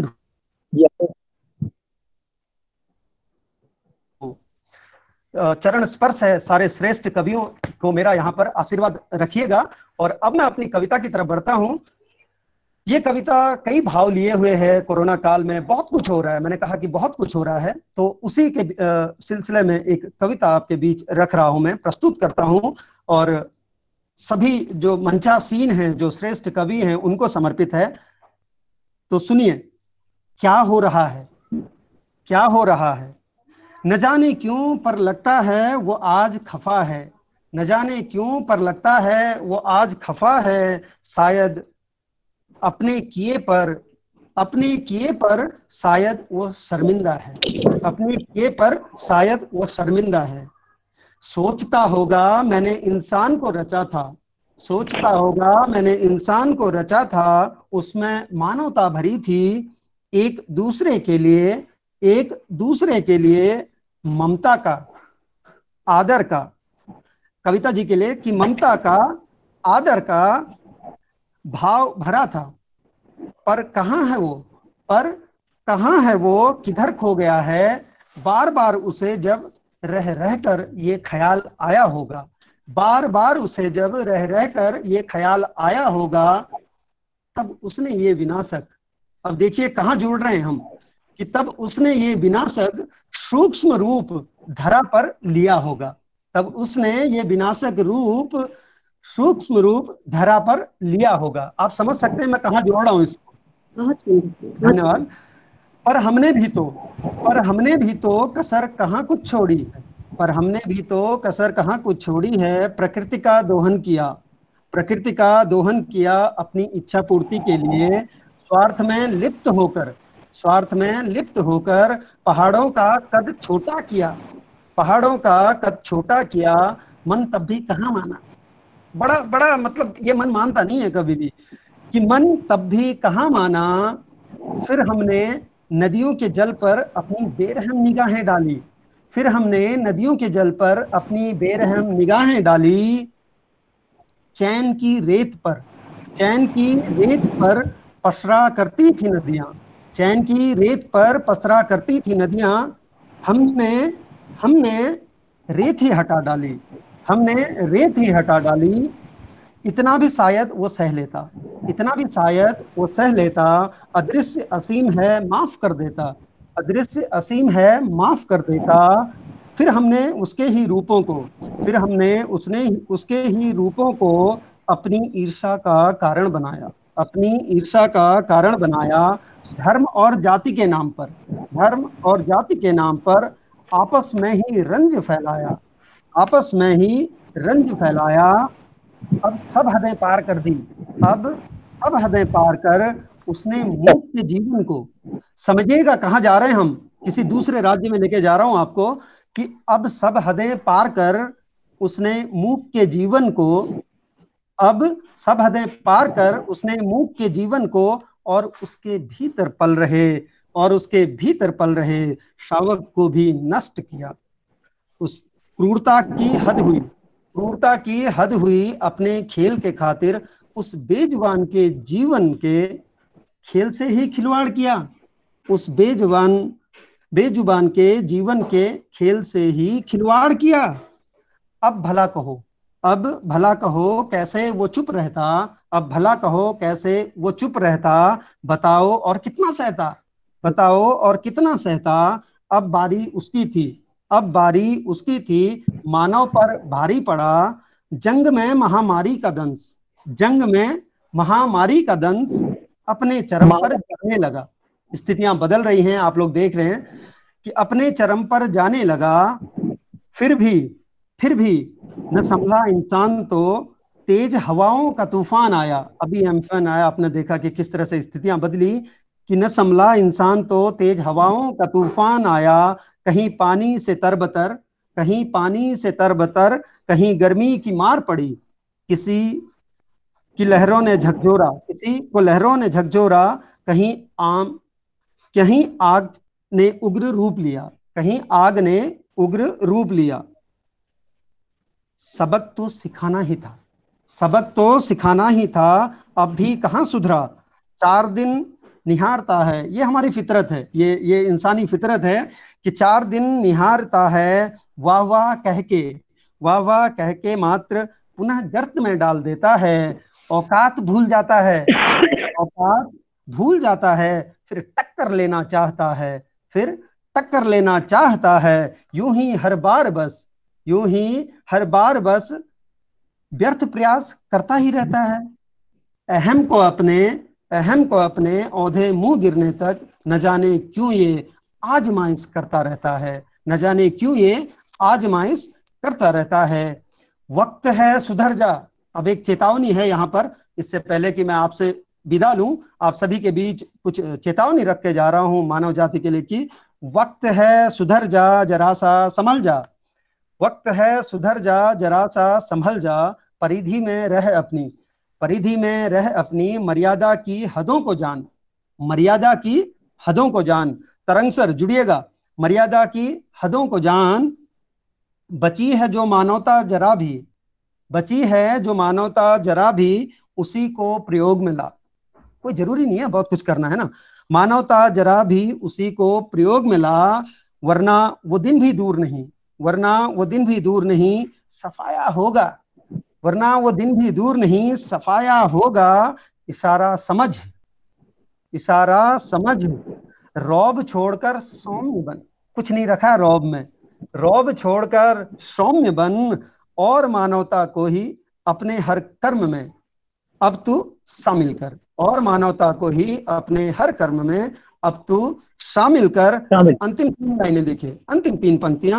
चरण स्पर्श है सारे श्रेष्ठ कवियों को, मेरा यहाँ पर आशीर्वाद रखिएगा। और अब मैं अपनी कविता की तरफ बढ़ता हूँ। ये कविता कई भाव लिए हुए है। कोरोना काल में बहुत कुछ हो रहा है, मैंने कहा कि बहुत कुछ हो रहा है, तो उसी के सिलसिले में एक कविता आपके बीच रख रहा हूं, मैं प्रस्तुत करता हूं। और सभी जो मंचासीन हैं, जो श्रेष्ठ कवि हैं, उनको समर्पित है। तो सुनिए, क्या हो रहा है, क्या हो रहा है। न जाने क्यों पर लगता है वो आज खफा है, न जाने क्यों पर लगता है वो आज खफा है। शायद अपने किए पर, अपने किए पर शायद वो शर्मिंदा है, अपने किए पर शायद वो शर्मिंदा है। सोचता होगा मैंने इंसान को रचा था, सोचता होगा मैंने इंसान को रचा था, उसमें मानवता भरी थी, एक दूसरे के लिए, एक दूसरे के लिए ममता का, आदर का। कविता जी के लिए कि ममता का, आदर का भाव भरा था। पर कहाँ है वो, पर कहाँ है वो, किधर खो गया है। बार बार उसे जब रह रहकर ये ख्याल आया होगा, बार बार उसे जब रह रहकर ये ख्याल आया होगा, तब उसने ये विनाशक, अब देखिए कहाँ जोड़ रहे हैं हम, कि तब उसने ये विनाशक सूक्ष्म रूप धरा पर लिया होगा, तब उसने ये विनाशक रूप सूक्ष्म रूप धरा पर लिया होगा। आप समझ सकते हैं मैं कहाँ जोड़ रहा हूँ इसको। धन्यवाद। पर हमने भी तो, पर हमने भी तो कसर कहाँ कुछ छोड़ी है, पर हमने भी तो कसर कहाँ कुछ छोड़ी है। प्रकृति का दोहन किया, प्रकृति का दोहन किया अपनी इच्छा पूर्ति के लिए। स्वार्थ में लिप्त होकर, स्वार्थ में लिप्त होकर पहाड़ों का कद छोटा किया, पहाड़ों का कद छोटा किया। मन तब भी कहाँ माना, बड़ा बड़ा मतलब ये मन मानता नहीं है कभी भी, कि मन तब भी कहाँ माना, फिर हमने नदियों के जल पर अपनी बेरहम निगाहें डाली, फिर हमने नदियों के जल पर अपनी बेरहम निगाहें डाली। चैन की रेत पर, चैन की रेत पर पसरा करती थी नदियां, चैन की रेत पर पसरा करती थी नदियां। हमने हमने रेत ही हटा डाली, हमने रेत ही हटा डाली। इतना भी शायद वो सह लेता, इतना भी शायद वो सह लेता। अदृश्य असीम है माफ कर देता, अदृश्य असीम है माफ कर देता। फिर हमने उसके ही रूपों को, फिर हमने उसने उसके ही रूपों को अपनी ईर्ष्या का कारण बनाया, अपनी ईर्ष्या का कारण बनाया। धर्म और जाति के नाम पर, धर्म और जाति के नाम पर आपस में ही रंज फैलाया, आपस में ही रंज फैलाया। अब सब हदें पार कर दी, अब सब हदें पार कर उसने मूक के जीवन को, समझिएगा कहाँ जा रहे हैं हम, किसी दूसरे राज्य में लेके जा रहा हूं आपको, कि अब सब हदें पार कर उसने मूक के जीवन को, अब सब हदें पार कर उसने मूक के जीवन को और उसके भीतर पल रहे और उसके भीतर पल रहे शावक को भी नष्ट किया। उस क्रूरता की हद हुई, क्रूरता की हद हुई। अपने खेल के खातिर उस बेजुबान के जीवन के खेल से ही खिलवाड़ किया, उस बेजुबान बेजुबान के जीवन के खेल से ही खिलवाड़ किया। अब भला कहो, अब भला कहो कैसे वो चुप रहता, अब भला कहो कैसे वो चुप रहता। बताओ और कितना सहता, बताओ और कितना सहता। अब बारी उसकी थी, अब बारी उसकी थी। मानव पर भारी पड़ा जंग में महामारी का दंश, जंग में महामारी का दंश अपने चरम पर जाने लगा। स्थितियां बदल रही हैं, आप लोग देख रहे हैं कि अपने चरम पर जाने लगा। फिर भी फिर भी न संभला इंसान तो तेज हवाओं का तूफान आया। अभी एम्फन आया, आपने देखा कि किस तरह से स्थितियां बदली, कि न संभला इंसान तो तेज हवाओं का तूफान आया। कहीं पानी से तरबतर, कहीं पानी से तरबतर, कहीं गर्मी की मार पड़ी। किसी की लहरों ने झकझोरा, किसी को लहरों ने झकझोरा। कहीं आम कहीं आग ने उग्र रूप लिया, कहीं आग ने उग्र रूप लिया। सबक तो सिखाना ही था, सबक तो सिखाना ही था। अब भी कहाँ सुधरा, चार दिन निहारता है। ये हमारी फितरत है, ये ये इंसानी फितरत है कि चार दिन निहारता है। वाह वाह कह के, वाह वाह कह के मात्र पुनः गर्त में डाल देता है। औकात भूल जाता है, औकात भूल जाता है। फिर टक्कर लेना चाहता है, फिर टक्कर लेना चाहता है। यूं ही हर बार बस, यूं ही हर बार बस व्यर्थ प्रयास करता ही रहता है। अहम को अपने अहम को अपने औंधे मुंह गिरने तक न जाने क्यों ये आजमाइश करता रहता है, न जाने क्यों ये आजमाइश करता रहता है। वक्त है सुधर जा। अब एक चेतावनी है यहाँ पर, इससे पहले कि मैं आपसे विदा लूं, आप सभी के बीच कुछ चेतावनी रख के जा रहा हूं मानव जाति के लिए कि वक्त है सुधर जा जरा सा संभल जा, वक्त है सुधर जा जरा सा संभल जा। परिधि में रह अपनी, परिधि में रह अपनी मर्यादा की हदों को जान, मर्यादा की हदों को जान। तरंग सर जुड़िएगा, मर्यादा की हदों को जान। बची है जो मानवता जरा भी, बची है जो मानवता जरा भी, उसी को प्रयोग में ला। कोई जरूरी नहीं है बहुत कुछ करना है ना, मानवता जरा भी उसी को प्रयोग में ला। वरना वो दिन भी दूर नहीं, वरना वो दिन भी दूर नहीं सफाया होगा, वरना वो दिन भी दूर नहीं सफाया होगा। इशारा समझ, इशारा समझ। रौब छोड़कर सौम्य बन, कुछ नहीं रखा रौब में, रौब छोड़कर सौम्य बन। और मानवता को ही अपने हर कर्म में अब तू शामिल कर, और मानवता को ही अपने हर कर्म में अब तू शामिल कर। अंतिम तीन लाइनें देखिए, अंतिम तीन पंक्तियां।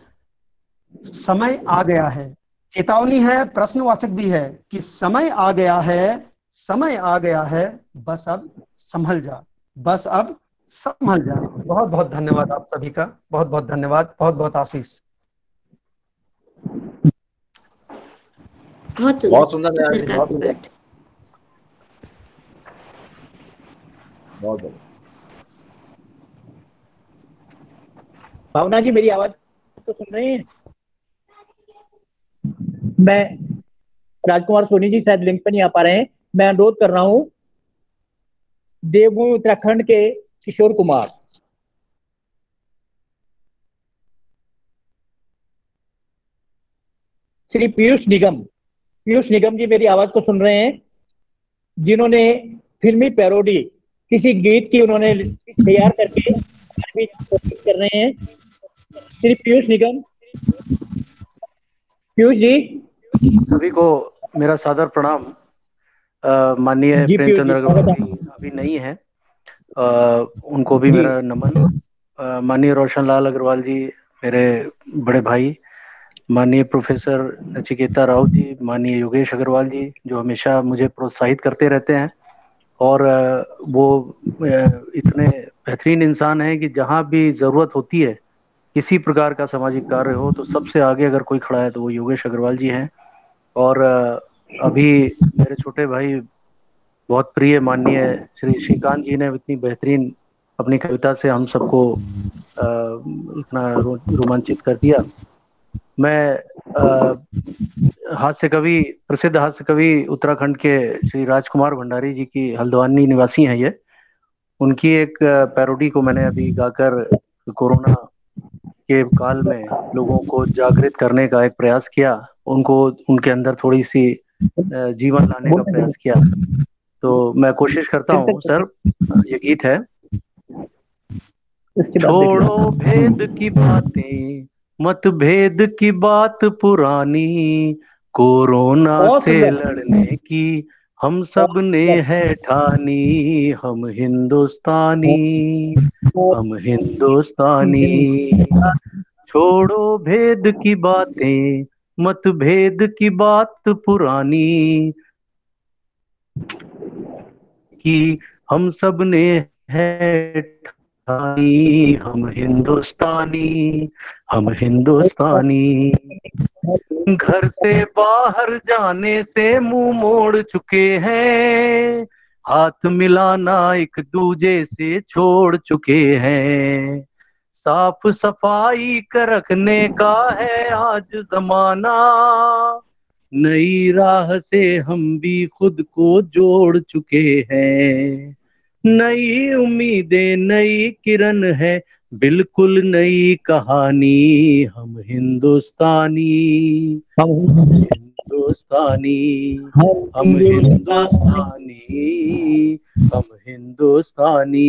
समय आ गया है, चेतावनी है, प्रश्नवाचक भी है कि समय आ गया है, समय आ गया है, बस अब संभल जा, बस अब संभल जा। बहुत बहुत धन्यवाद आप सभी का, बहुत बहुत धन्यवाद, बहुत बहुत आशीष। बहुत सुंदर, बहुत सुंदर, बहुत सुंदर। बहुत बढ़िया। भावना जी मेरी आवाज तो सुन रहे हैं? मैं राजकुमार सोनी जी शायद लिंक पे नहीं आ पा रहे हैं। मैं अनुरोध कर रहा हूँ देवभूमि उत्तराखंड के किशोर कुमार। श्री पीयूष निगम। पीयूष निगम जी मेरी आवाज को सुन रहे हैं? जिन्होंने फिल्मी पैरोडी किसी गीत की उन्होंने तैयार करके हमारे बीच प्रस्तुत कर रहे हैं। श्री पीयूष निगम। पीयूष जी। सभी को मेरा सादर प्रणाम। अ, माननीय जी पीयूष प्रेमचंद्र जी, अग्रवाल स्वागत जी है। अभी नहीं है, अ, उनको भी जी। मेरा नमन। अ, माननीय रोशन लाल अग्रवाल जी मेरे बड़े भाई, माननीय प्रोफेसर नचिकेता राव जी, माननीय योगेश अग्रवाल जी जो हमेशा मुझे प्रोत्साहित करते रहते हैं, और अ, वो अ, इतने बेहतरीन इंसान हैं कि जहाँ भी ज़रूरत होती है किसी प्रकार का सामाजिक कार्य हो तो सबसे आगे अगर कोई खड़ा है तो वो योगेश अग्रवाल जी हैं। और अ, अभी मेरे छोटे भाई बहुत प्रिय माननीय श्री श्रीकांत जी ने इतनी बेहतरीन अपनी कविता से हम सबको अ, इतना रो, रोमांचित कर दिया। मैं अ, हास्य कवि, प्रसिद्ध हास्य कवि उत्तराखंड के श्री राजकुमार भंडारी जी की हल्द्वानी निवासी हैं ये, उनकी एक पैरोडी को मैंने अभी गाकर कोरोना के काल में लोगों को जागृत करने का एक प्रयास किया, उनको उनके अंदर थोड़ी सी अ, जीवन लाने का प्रयास किया। तो मैं कोशिश करता हूँ सर, ये गीत है। छोड़ो भेद की बातें, मतभेद की बात पुरानी, कोरोना से लड़ने की हम सब ने है ठानी, हम हिंदुस्तानी, हम हिंदुस्तानी। छोड़ो भेद की बातें, मतभेद की बात पुरानी, कि हम सब ने है ठानी, हम हिंदुस्तानी, हम हिंदुस्तानी। घर से बाहर जाने से मुंह मोड़ चुके हैं, हाथ मिलाना एक दूजे से छोड़ चुके हैं, साफ सफाई का रखने का है आज जमाना, नई राह से हम भी खुद को जोड़ चुके हैं, नई उम्मीदें नई किरण है, बिल्कुल नई कहानी, हम हिंदुस्तानी, हम हिंदुस्तानी, हम हिंदुस्तानी, हम हिंदुस्तानी।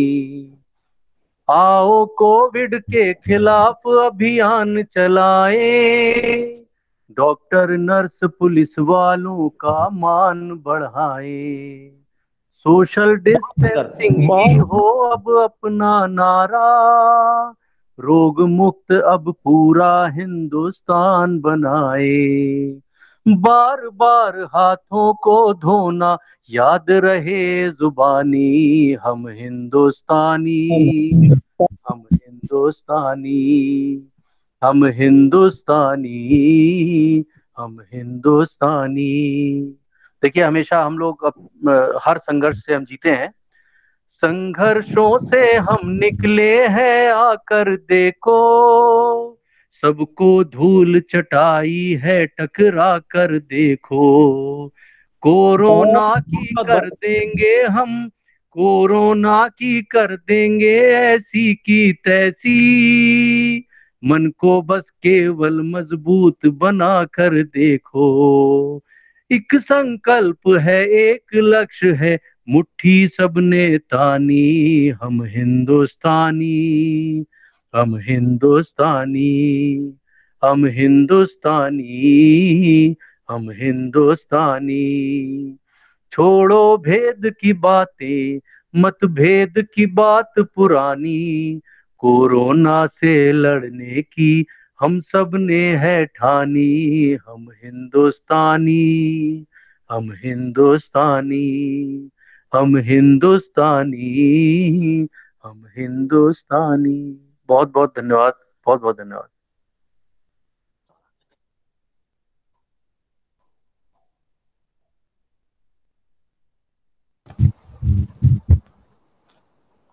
आओ कोविड के खिलाफ अभियान चलाएं, डॉक्टर नर्स पुलिस वालों का मान बढ़ाएं, सोशल डिस्टेंसिंग ही हो अब अपना नारा, रोग मुक्त अब पूरा हिंदुस्तान बनाए, बार बार हाथों को धोना याद रहे जुबानी, हम हिंदुस्तानी, हम हिंदुस्तानी, हम हिंदुस्तानी, हम हिंदुस्तानी। देखिए हमेशा हम लोग अप, हर संघर्ष से हम जीते हैं, संघर्षों से हम निकले हैं आकर देखो, सबको धूल चटाई है टकरा कर देखो, कोरोना की कर देंगे हम, कोरोना की कर देंगे ऐसी की तैसी, मन को बस केवल मजबूत बना कर देखो, एक संकल्प है एक लक्ष्य है मुट्ठी सबने तानी, हम हिंदुस्तानी, हम हिंदुस्तानी, हम हिंदुस्तानी, हम हिंदुस्तानी। छोड़ो भेद की बातें, मतभेद की बात पुरानी, कोरोना से लड़ने की हम सब ने है ठानी, हम हिंदुस्तानी, हम हिंदुस्तानी, हम हिंदुस्तानी, हम हिंदुस्तानी। बहुत बहुत धन्यवाद, बहुत बहुत धन्यवाद।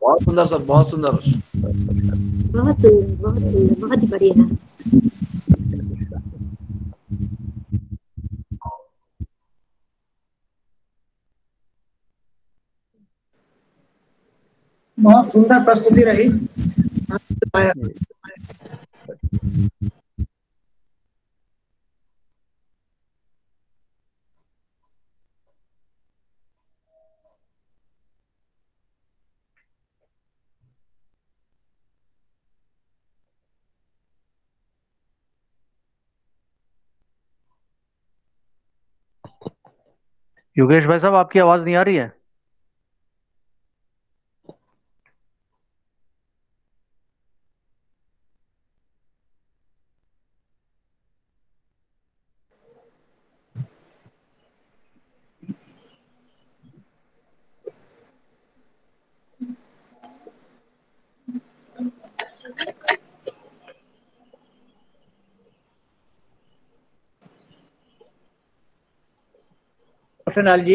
बहुत सुंदर सर, बहुत सुंदर। बहुत सुंदर, बहुत सुंदर, बहुत बढ़िया। बहुत सुंदर प्रस्तुति रही। योगेश भाई साहब, आपकी आवाज नहीं आ रही है। रोशनलाल जी,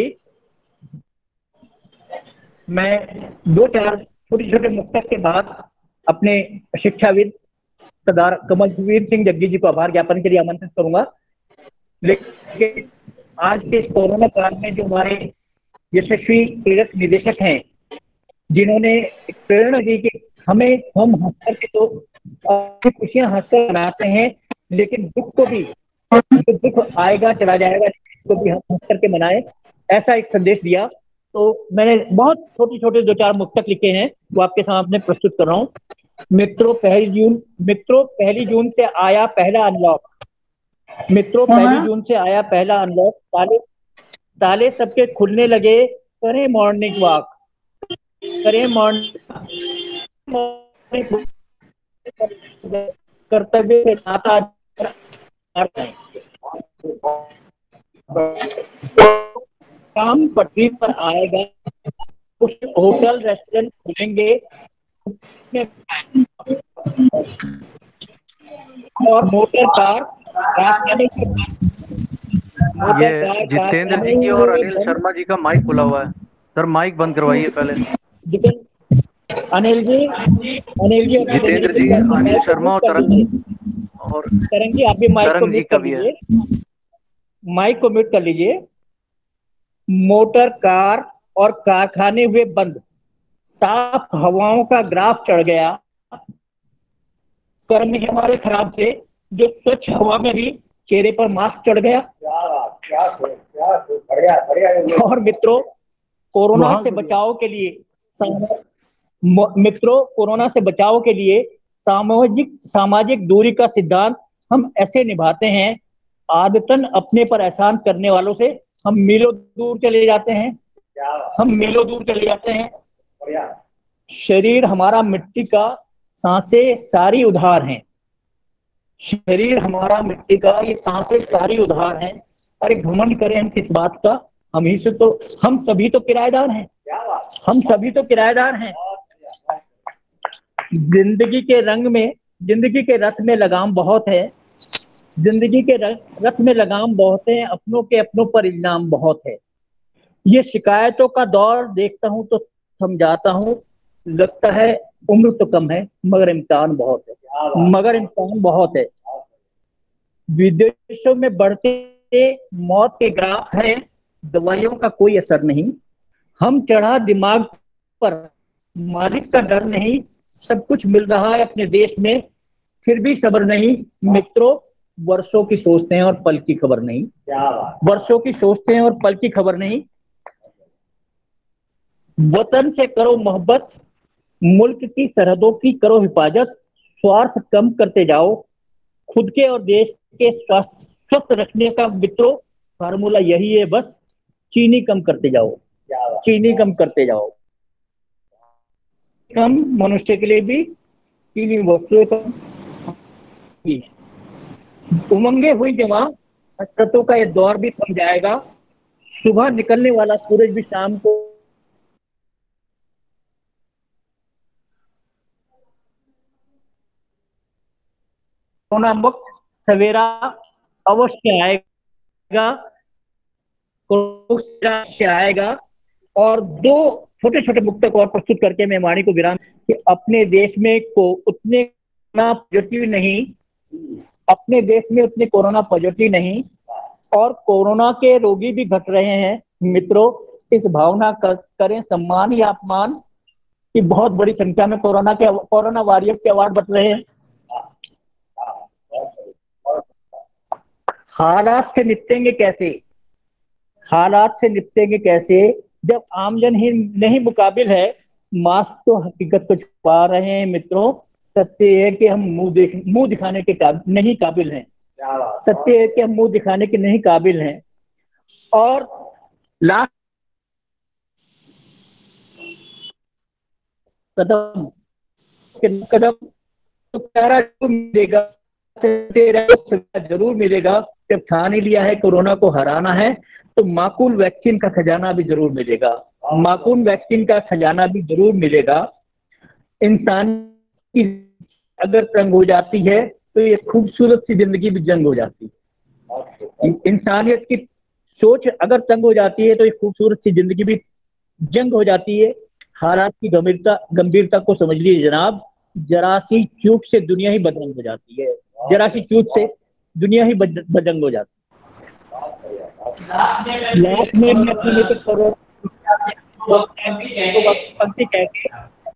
मैं दो चार छोटे छोटे मुक्तक के बाद अपने शिक्षाविद सरदार कमलवीर सिंह जग्गी जी को आभार ज्ञापन के लिए आमंत्रित करूंगा। लेकिन आज के इस कोरोना काल में जो हमारे यशस्वी प्रेरक निदेशक हैं, जिन्होंने प्रेरणा दी कि हमें हम हंसकर के तो खुशियां हंसकर मनाते हैं, लेकिन दुख को भी, जो दुख आएगा चला जाएगा, तो भी हम हंस करके मनाएं, ऐसा एक संदेश दिया। तो मैंने बहुत छोटे छोटे दो चार मुक्तक लिखे हैं, वो आपके सामने प्रस्तुत कर रहा हूँ। मित्रों पहली जून मित्रों पहली जून से आया पहला अनलॉक मित्रों पहली जून से आया पहला अनलॉक ताले ताले सबके खुलने लगे, करें मॉर्निंग वॉक करें मॉर्निंग कर्तव्य से नाता काम पटरी पर आएगा, कुछ होटल रेस्टोरेंट खुलेंगे और मोटर कार ये जितेंद्र जी की और अनिल शर्मा जी का माइक खुला हुआ है सर, माइक बंद करवाइए पहले। अनिल जी अनिल जी जितेंद्र जी, अनिल शर्मा और तरंग और तरंग जी, आप भी माइक को म्यूट कर लीजिए माइक को म्यूट कर लीजिए। मोटर कार और कारखाने हुए बंद, साफ हवाओं का ग्राफ चढ़ गया, कर्म ही हमारे खराब थे जो स्वच्छ हवा में भी चेहरे पर मास्क चढ़ गया। और मित्रों, कोरोना से बचाव के लिए मित्रों कोरोना से बचाव के लिए सामाजिक सामाजिक दूरी का सिद्धांत हम ऐसे निभाते हैं, आदतन अपने पर एहसान करने वालों से हम मीलों दूर चले जाते हैं हम मीलों दूर चले जाते हैं। शरीर हमारा मिट्टी का, सांसें सारी उधार हैं। शरीर हमारा मिट्टी का, ये सांसें सारी उधार हैं। अरे घमंड करें हम किस बात का, हम ही से तो हम सभी तो किराएदार हैं हम सभी तो किराएदार हैं। जिंदगी के रंग में जिंदगी के रथ में लगाम बहुत है जिंदगी के रथ में लगाम बहुत है, अपनों के अपनों पर इल्जाम बहुत है। ये शिकायतों का दौर देखता हूं तो समझाता हूं, लगता है उम्र तो कम है मगर इम्तिहान बहुत है मगर इम्तिहान बहुत है। विदेशों में बढ़ते मौत के ग्राफ हैं, दवाइयों का कोई असर नहीं। हम चढ़ा दिमाग पर, मालिक का डर नहीं, सब कुछ मिल रहा है अपने देश में, फिर भी सब्र नहीं। मित्रों, वर्षों की सोचते हैं और पल की खबर नहीं वर्षों की सोचते हैं और पल की खबर नहीं। वतन से करो मोहब्बत, मुल्क की सरहदों की करो हिफाजत, स्वार्थ कम करते जाओ, खुद के और देश के स्वास्थ्य स्वस्थ रखने का मित्रों फार्मूला यही है, बस चीनी कम करते जाओ चीनी कम करते जाओ कम मनुष्य के लिए भी चीनी वस्तुएं कम। उमंगे हुई जवां, हसरतों का ये दौर भी थम जाएगा, सुबह निकलने वाला सूरज भी शाम को कोरोना मुक्त सवेरा अवश्य आएगा, अवश्य आएगा और दो छोटे छोटे मुक्तक और प्रस्तुत करके मैं वाणी को विराम कि अपने देश में को उतने कोरोना पॉजिटिव नहीं अपने देश में उतने कोरोना पॉजिटिव नहीं और कोरोना के रोगी भी घट रहे हैं। मित्रों, इस भावना कर, करें सम्मान या अपमान कि बहुत बड़ी संख्या में कोरोना के कोरोना वॉरियर के अवार्ड बट रहे हैं। हालात से निपटेंगे कैसे हालात से निपटेंगे कैसे जब आमजन ही नहीं मुकाबिल है। मास्क तो हकीकत को छुपा रहे हैं। मित्रों, सत्य है कि हम मुंह देख मुंह दिखाने के काबिल नहीं काबिल हैं। सत्य है कि हम मुंह दिखाने के नहीं काबिल हैं। और लास्ट कदम कदम तो प्यारा जरूर मिलेगा जरूर मिलेगा। जब ठान ही लिया है कोरोना को हराना है तो माकूल वैक्सीन का खजाना भी जरूर मिलेगा। माकूल वैक्सीन का खजाना भी जरूर मिलेगा। इंसान की अगर तंग हो जाती है तो ये खूबसूरत सी जिंदगी भी जंग हो जाती है। इंसानियत की सोच अगर तंग हो जाती है तो ये खूबसूरत सी जिंदगी भी जंग हो जाती है। हालात की गंभीरता गंभीरता को समझ लीजिए जनाब। जरा सी चूक से दुनिया ही बदनाम हो जाती है। जरा सी चूक से दुनिया ही बदंग हो जाती है। लास्ट में मैं अपने लिए तो पंक्ति कह के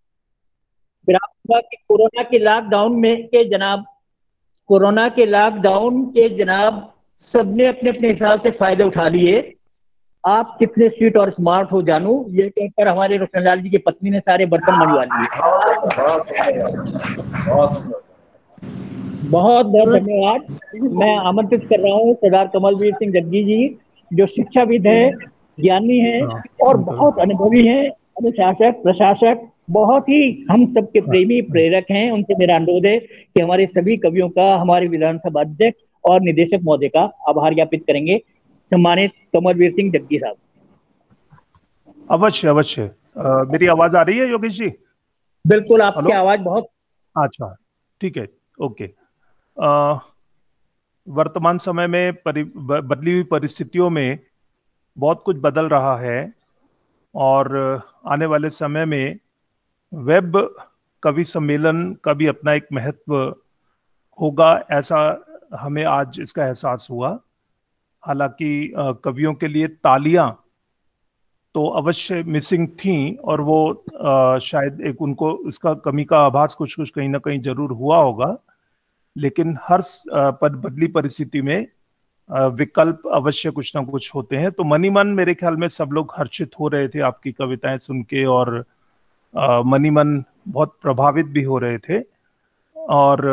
कि कोरोना के लॉकडाउन में के जनाब कोरोना के लॉकडाउन के जनाब सबने अपने अपने हिसाब से फायदे उठा लिए। आप कितने स्वीट और स्मार्ट हो जानू, ये कहकर हमारे रोशनलाल जी की पत्नी ने सारे बर्तन मंजवा लिए। बहुत बहुत धन्यवाद। मैं आमंत्रित कर रहा हूँ सरदार कमलवीर सिंह जग्गी जी, जो शिक्षाविद हैं, ज्ञानी हैं और बहुत अनुभवी हैं, अनुशासक प्रशासक, बहुत ही हम सबके प्रेमी प्रेरक हैं। उनसे मेरा अनुरोध है कि हमारे सभी कवियों का हमारे विधानसभा अध्यक्ष और निदेशक महोदय का आभार ज्ञापित करेंगे। सम्मानित कमलवीर सिंह जग्गी साहब। अवश्य अवश्य। मेरी आवाज आ रही है योगेश जी? बिल्कुल, आपकी आवाज बहुत अच्छा, ठीक है, ओके। आ, वर्तमान समय में परि, बदली हुई परिस्थितियों में बहुत कुछ बदल रहा है और आने वाले समय में वेब कवि सम्मेलन का भी अपना एक महत्व होगा, ऐसा हमें आज इसका एहसास हुआ। हालांकि कवियों के लिए तालियां तो अवश्य मिसिंग थी और वो आ, शायद एक उनको इसका कमी का आभास कुछ कुछ कहीं ना कहीं जरूर हुआ होगा, लेकिन हर बदली परिस्थिति में विकल्प अवश्य कुछ ना कुछ होते हैं। तो मनी मन मेरे ख्याल में सब लोग हर्षित हो रहे थे आपकी कविताएं सुन के और मनी मन बहुत प्रभावित भी हो रहे थे। और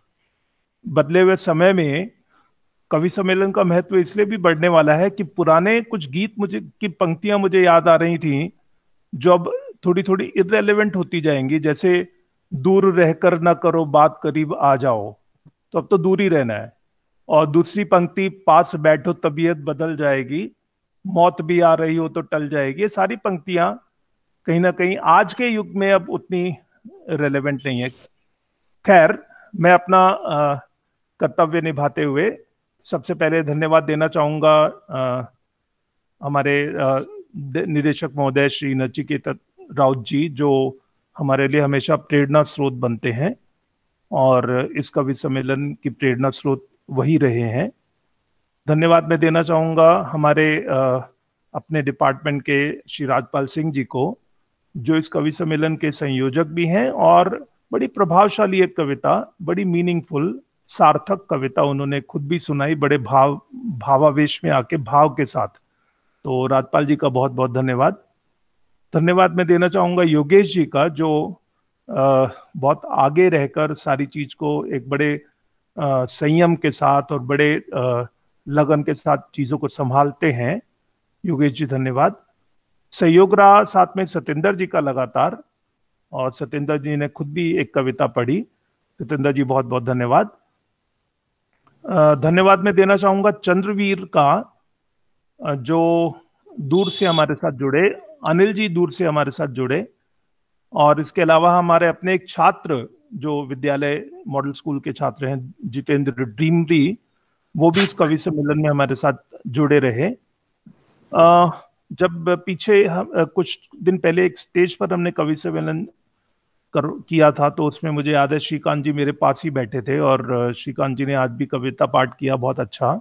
बदले हुए समय में कवि सम्मेलन का महत्व इसलिए भी बढ़ने वाला है कि पुराने कुछ गीत मुझे की पंक्तियां मुझे याद आ रही थी जो अब थोड़ी थोड़ी इररेलेवेंट होती जाएंगी। जैसे दूर रहकर ना करो बात, करीब आ जाओ, तो अब तो दूर ही रहना है। और दूसरी पंक्ति, पास बैठो तबीयत बदल जाएगी, मौत भी आ रही हो तो टल जाएगी। ये सारी पंक्तियां कहीं ना कहीं आज के युग में अब उतनी रेलेवेंट नहीं है। खैर, मैं अपना आ, कर्तव्य निभाते हुए सबसे पहले धन्यवाद देना चाहूंगा आ, हमारे निदेशक महोदय श्री नचिकेता राउत जी, जो हमारे लिए हमेशा प्रेरणा स्रोत बनते हैं और इस कवि सम्मेलन की प्रेरणा स्रोत वही रहे हैं। धन्यवाद मैं देना चाहूँगा हमारे आ, अपने डिपार्टमेंट के श्री राजपाल सिंह जी को, जो इस कवि सम्मेलन के संयोजक भी हैं और बड़ी प्रभावशाली एक कविता, बड़ी मीनिंगफुल सार्थक कविता उन्होंने खुद भी सुनाई, बड़े भाव भावावेश में आके भाव के साथ। तो राजपाल जी का बहुत बहुत धन्यवाद। धन्यवाद मैं देना चाहूँगा योगेश जी का, जो आ, बहुत आगे रहकर सारी चीज को एक बड़े आ, संयम के साथ और बड़े आ, लगन के साथ चीजों को संभालते हैं। योगेश जी धन्यवाद। सहयोग रहा साथ में सतेंद्र जी का लगातार, और सतेंद्र जी ने खुद भी एक कविता पढ़ी। सतेंद्र जी बहुत बहुत धन्यवाद। धन्यवाद मैं देना चाहूँगा चंद्रवीर का, जो दूर से हमारे साथ जुड़े, अनिल जी दूर से हमारे साथ जुड़े, और इसके अलावा हमारे अपने एक छात्र जो विद्यालय मॉडल स्कूल के छात्र हैं, जितेंद्र ड्रीमरी, वो भी इस कवि सम्मेलन में हमारे साथ जुड़े रहे। आ, जब पीछे हम कुछ दिन पहले एक स्टेज पर हमने कवि सम्मेलन कर किया था, तो उसमें मुझे याद है श्रीकांत जी मेरे पास ही बैठे थे और श्रीकांत जी ने आज भी कविता पाठ किया, बहुत अच्छा,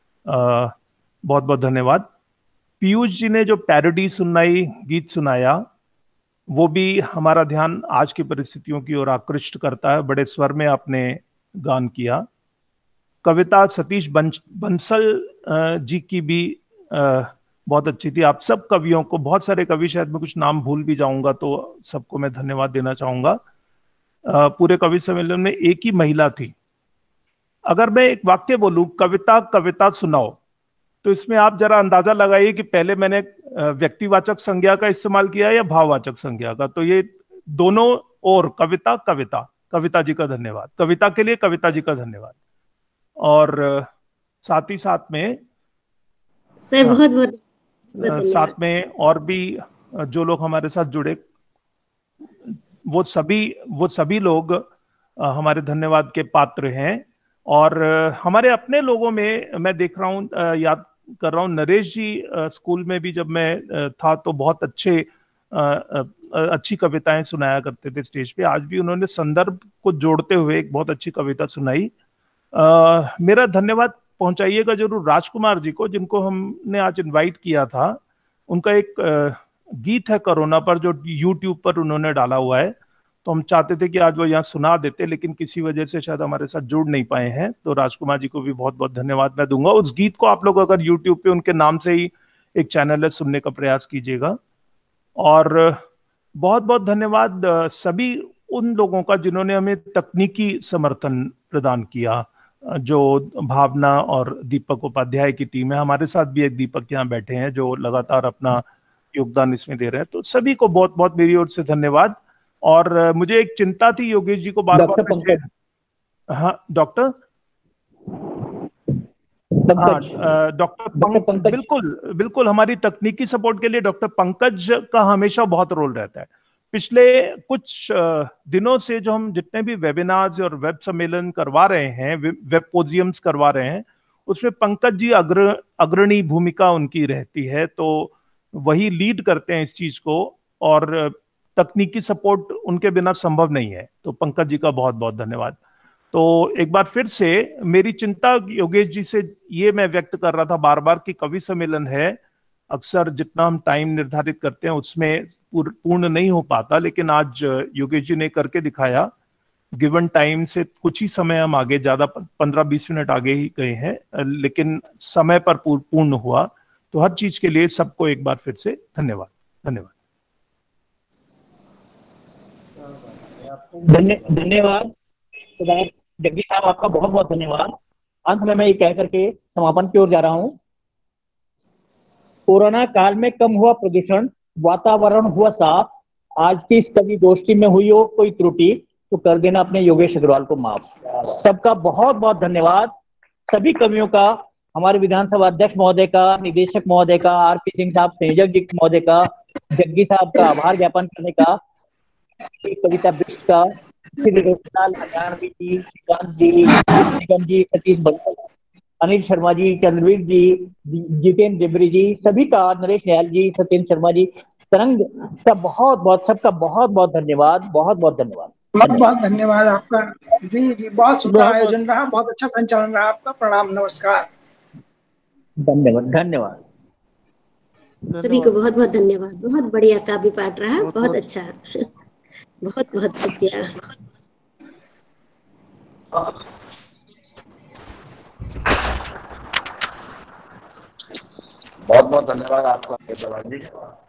बहुत बहुत धन्यवाद। पीयूष जी ने जो पैरोडी सुनाई, गीत सुनाया, वो भी हमारा ध्यान आज की परिस्थितियों की ओर आकृष्ट करता है। बड़े स्वर में आपने गान किया। कविता सतीश बंस, बंसल जी की भी बहुत अच्छी थी। आप सब कवियों को, बहुत सारे कवि, शायद मैं कुछ नाम भूल भी जाऊंगा तो सबको मैं धन्यवाद देना चाहूंगा। पूरे कवि सम्मेलन में एक ही महिला थी। अगर मैं एक वाक्य बोलूं, कविता कविता सुनाओ, तो इसमें आप जरा अंदाजा लगाइए कि पहले मैंने व्यक्तिवाचक संज्ञा का इस्तेमाल किया या भाववाचक संज्ञा का। तो ये दोनों और कविता कविता कविता जी का धन्यवाद, कविता के लिए कविता जी का धन्यवाद। और साथ ही साथ में सर बहुत बहुत साथ में और भी जो लोग हमारे साथ जुड़े, वो सभी वो सभी लोग हमारे धन्यवाद के पात्र हैं। और हमारे अपने लोगों में मैं देख रहा हूँ, याद कर रहा हूँ, नरेश जी स्कूल में भी जब मैं था तो बहुत अच्छे अच्छी कविताएं सुनाया करते थे स्टेज पे। आज भी उन्होंने संदर्भ को जोड़ते हुए एक बहुत अच्छी कविता सुनाई। आ, मेरा धन्यवाद पहुंचाइएगा जरूर राजकुमार जी को, जिनको हमने आज इनवाइट किया था। उनका एक गीत है कोरोना पर जो यूट्यूब पर उन्होंने डाला हुआ है, तो हम चाहते थे कि आज वो यहाँ सुना देते, लेकिन किसी वजह से शायद हमारे साथ जुड़ नहीं पाए हैं। तो राजकुमार जी को भी बहुत बहुत धन्यवाद मैं दूंगा। उस गीत को आप लोग अगर यूट्यूब पे उनके नाम से ही एक चैनल है, सुनने का प्रयास कीजिएगा। और बहुत बहुत धन्यवाद सभी उन लोगों का जिन्होंने हमें तकनीकी समर्थन प्रदान किया, जो भावना और दीपक उपाध्याय की टीम है। हमारे साथ भी एक दीपक यहाँ बैठे हैं जो लगातार अपना योगदान इसमें दे रहे हैं। तो सभी को बहुत बहुत मेरी ओर से धन्यवाद। और मुझे एक चिंता थी योगेश जी को बार बार, हाँ डॉक्टर हाँ डॉक्टर बिल्कुल बिल्कुल हमारी तकनीकी सपोर्ट के लिए डॉक्टर पंकज का हमेशा बहुत रोल रहता है। पिछले कुछ दिनों से जो हम जितने भी वेबिनार्स और वेब सम्मेलन करवा रहे हैं, वेब पोजियम्स करवा रहे हैं, उसमें पंकज जी अग्र अग्रणी भूमिका उनकी रहती है। तो वही लीड करते हैं इस चीज को, और तकनीकी सपोर्ट उनके बिना संभव नहीं है। तो पंकज जी का बहुत बहुत धन्यवाद। तो एक बार फिर से मेरी चिंता योगेश जी से ये मैं व्यक्त कर रहा था बार बार कि कवि सम्मेलन है, अक्सर जितना हम टाइम निर्धारित करते हैं उसमें पूर्ण नहीं हो पाता, लेकिन आज योगेश जी ने करके दिखाया। गिवन टाइम से कुछ ही समय हम आगे, ज्यादा पंद्रह बीस मिनट आगे ही गए हैं, लेकिन समय पर पूर्ण हुआ। तो हर चीज के लिए सबको एक बार फिर से धन्यवाद धन्यवाद धन्यवाद जगदीश साहब, आपका बहुत बहुत धन्यवाद। अंत में मैं ये कह करके समापन की ओर जा रहा हूं। कोरोना काल में कम हुआ प्रदूषण, वातावरण हुआ साफ। आज की इस कवि गोष्ठी में हुई हो कोई त्रुटि तो कर देना अपने योगेश अग्रवाल को माफ। सबका बहुत बहुत धन्यवाद। सभी कवियों का, हमारे विधानसभा अध्यक्ष महोदय का, निदेशक महोदय का, आर पी सिंह साहब संयोजक जी महोदय का, जग्गी साहब का आभार ज्ञापन करने का, कविता बिष्ट का, श्री रोशनलाल हरियाणवी जी, श्रीकांत जी, निगम जी, सतीश बंसल, अनिल शर्मा जी, चंद्रवीर जी, जितेंद्र डिबरी जी, सभी का, नरेश निहाल जी, सत्येंद्र शर्मा जी, तरंग, सब बहुत बहुत सबका बहुत बहुत धन्यवाद। बहुत बहुत धन्यवाद बहुत बहुत धन्यवाद आपका। जी जी बहुत सुंदर आयोजन रहा, बहुत अच्छा संचालन रहा आपका। प्रणाम, नमस्कार, धन्यवाद धन्यवाद सभी को बहुत बहुत धन्यवाद। बहुत बढ़िया काव्य पाठ रहा, बहुत अच्छा, बहुत बहुत शुक्रिया। बहुत बहुत धन्यवाद आपका जी।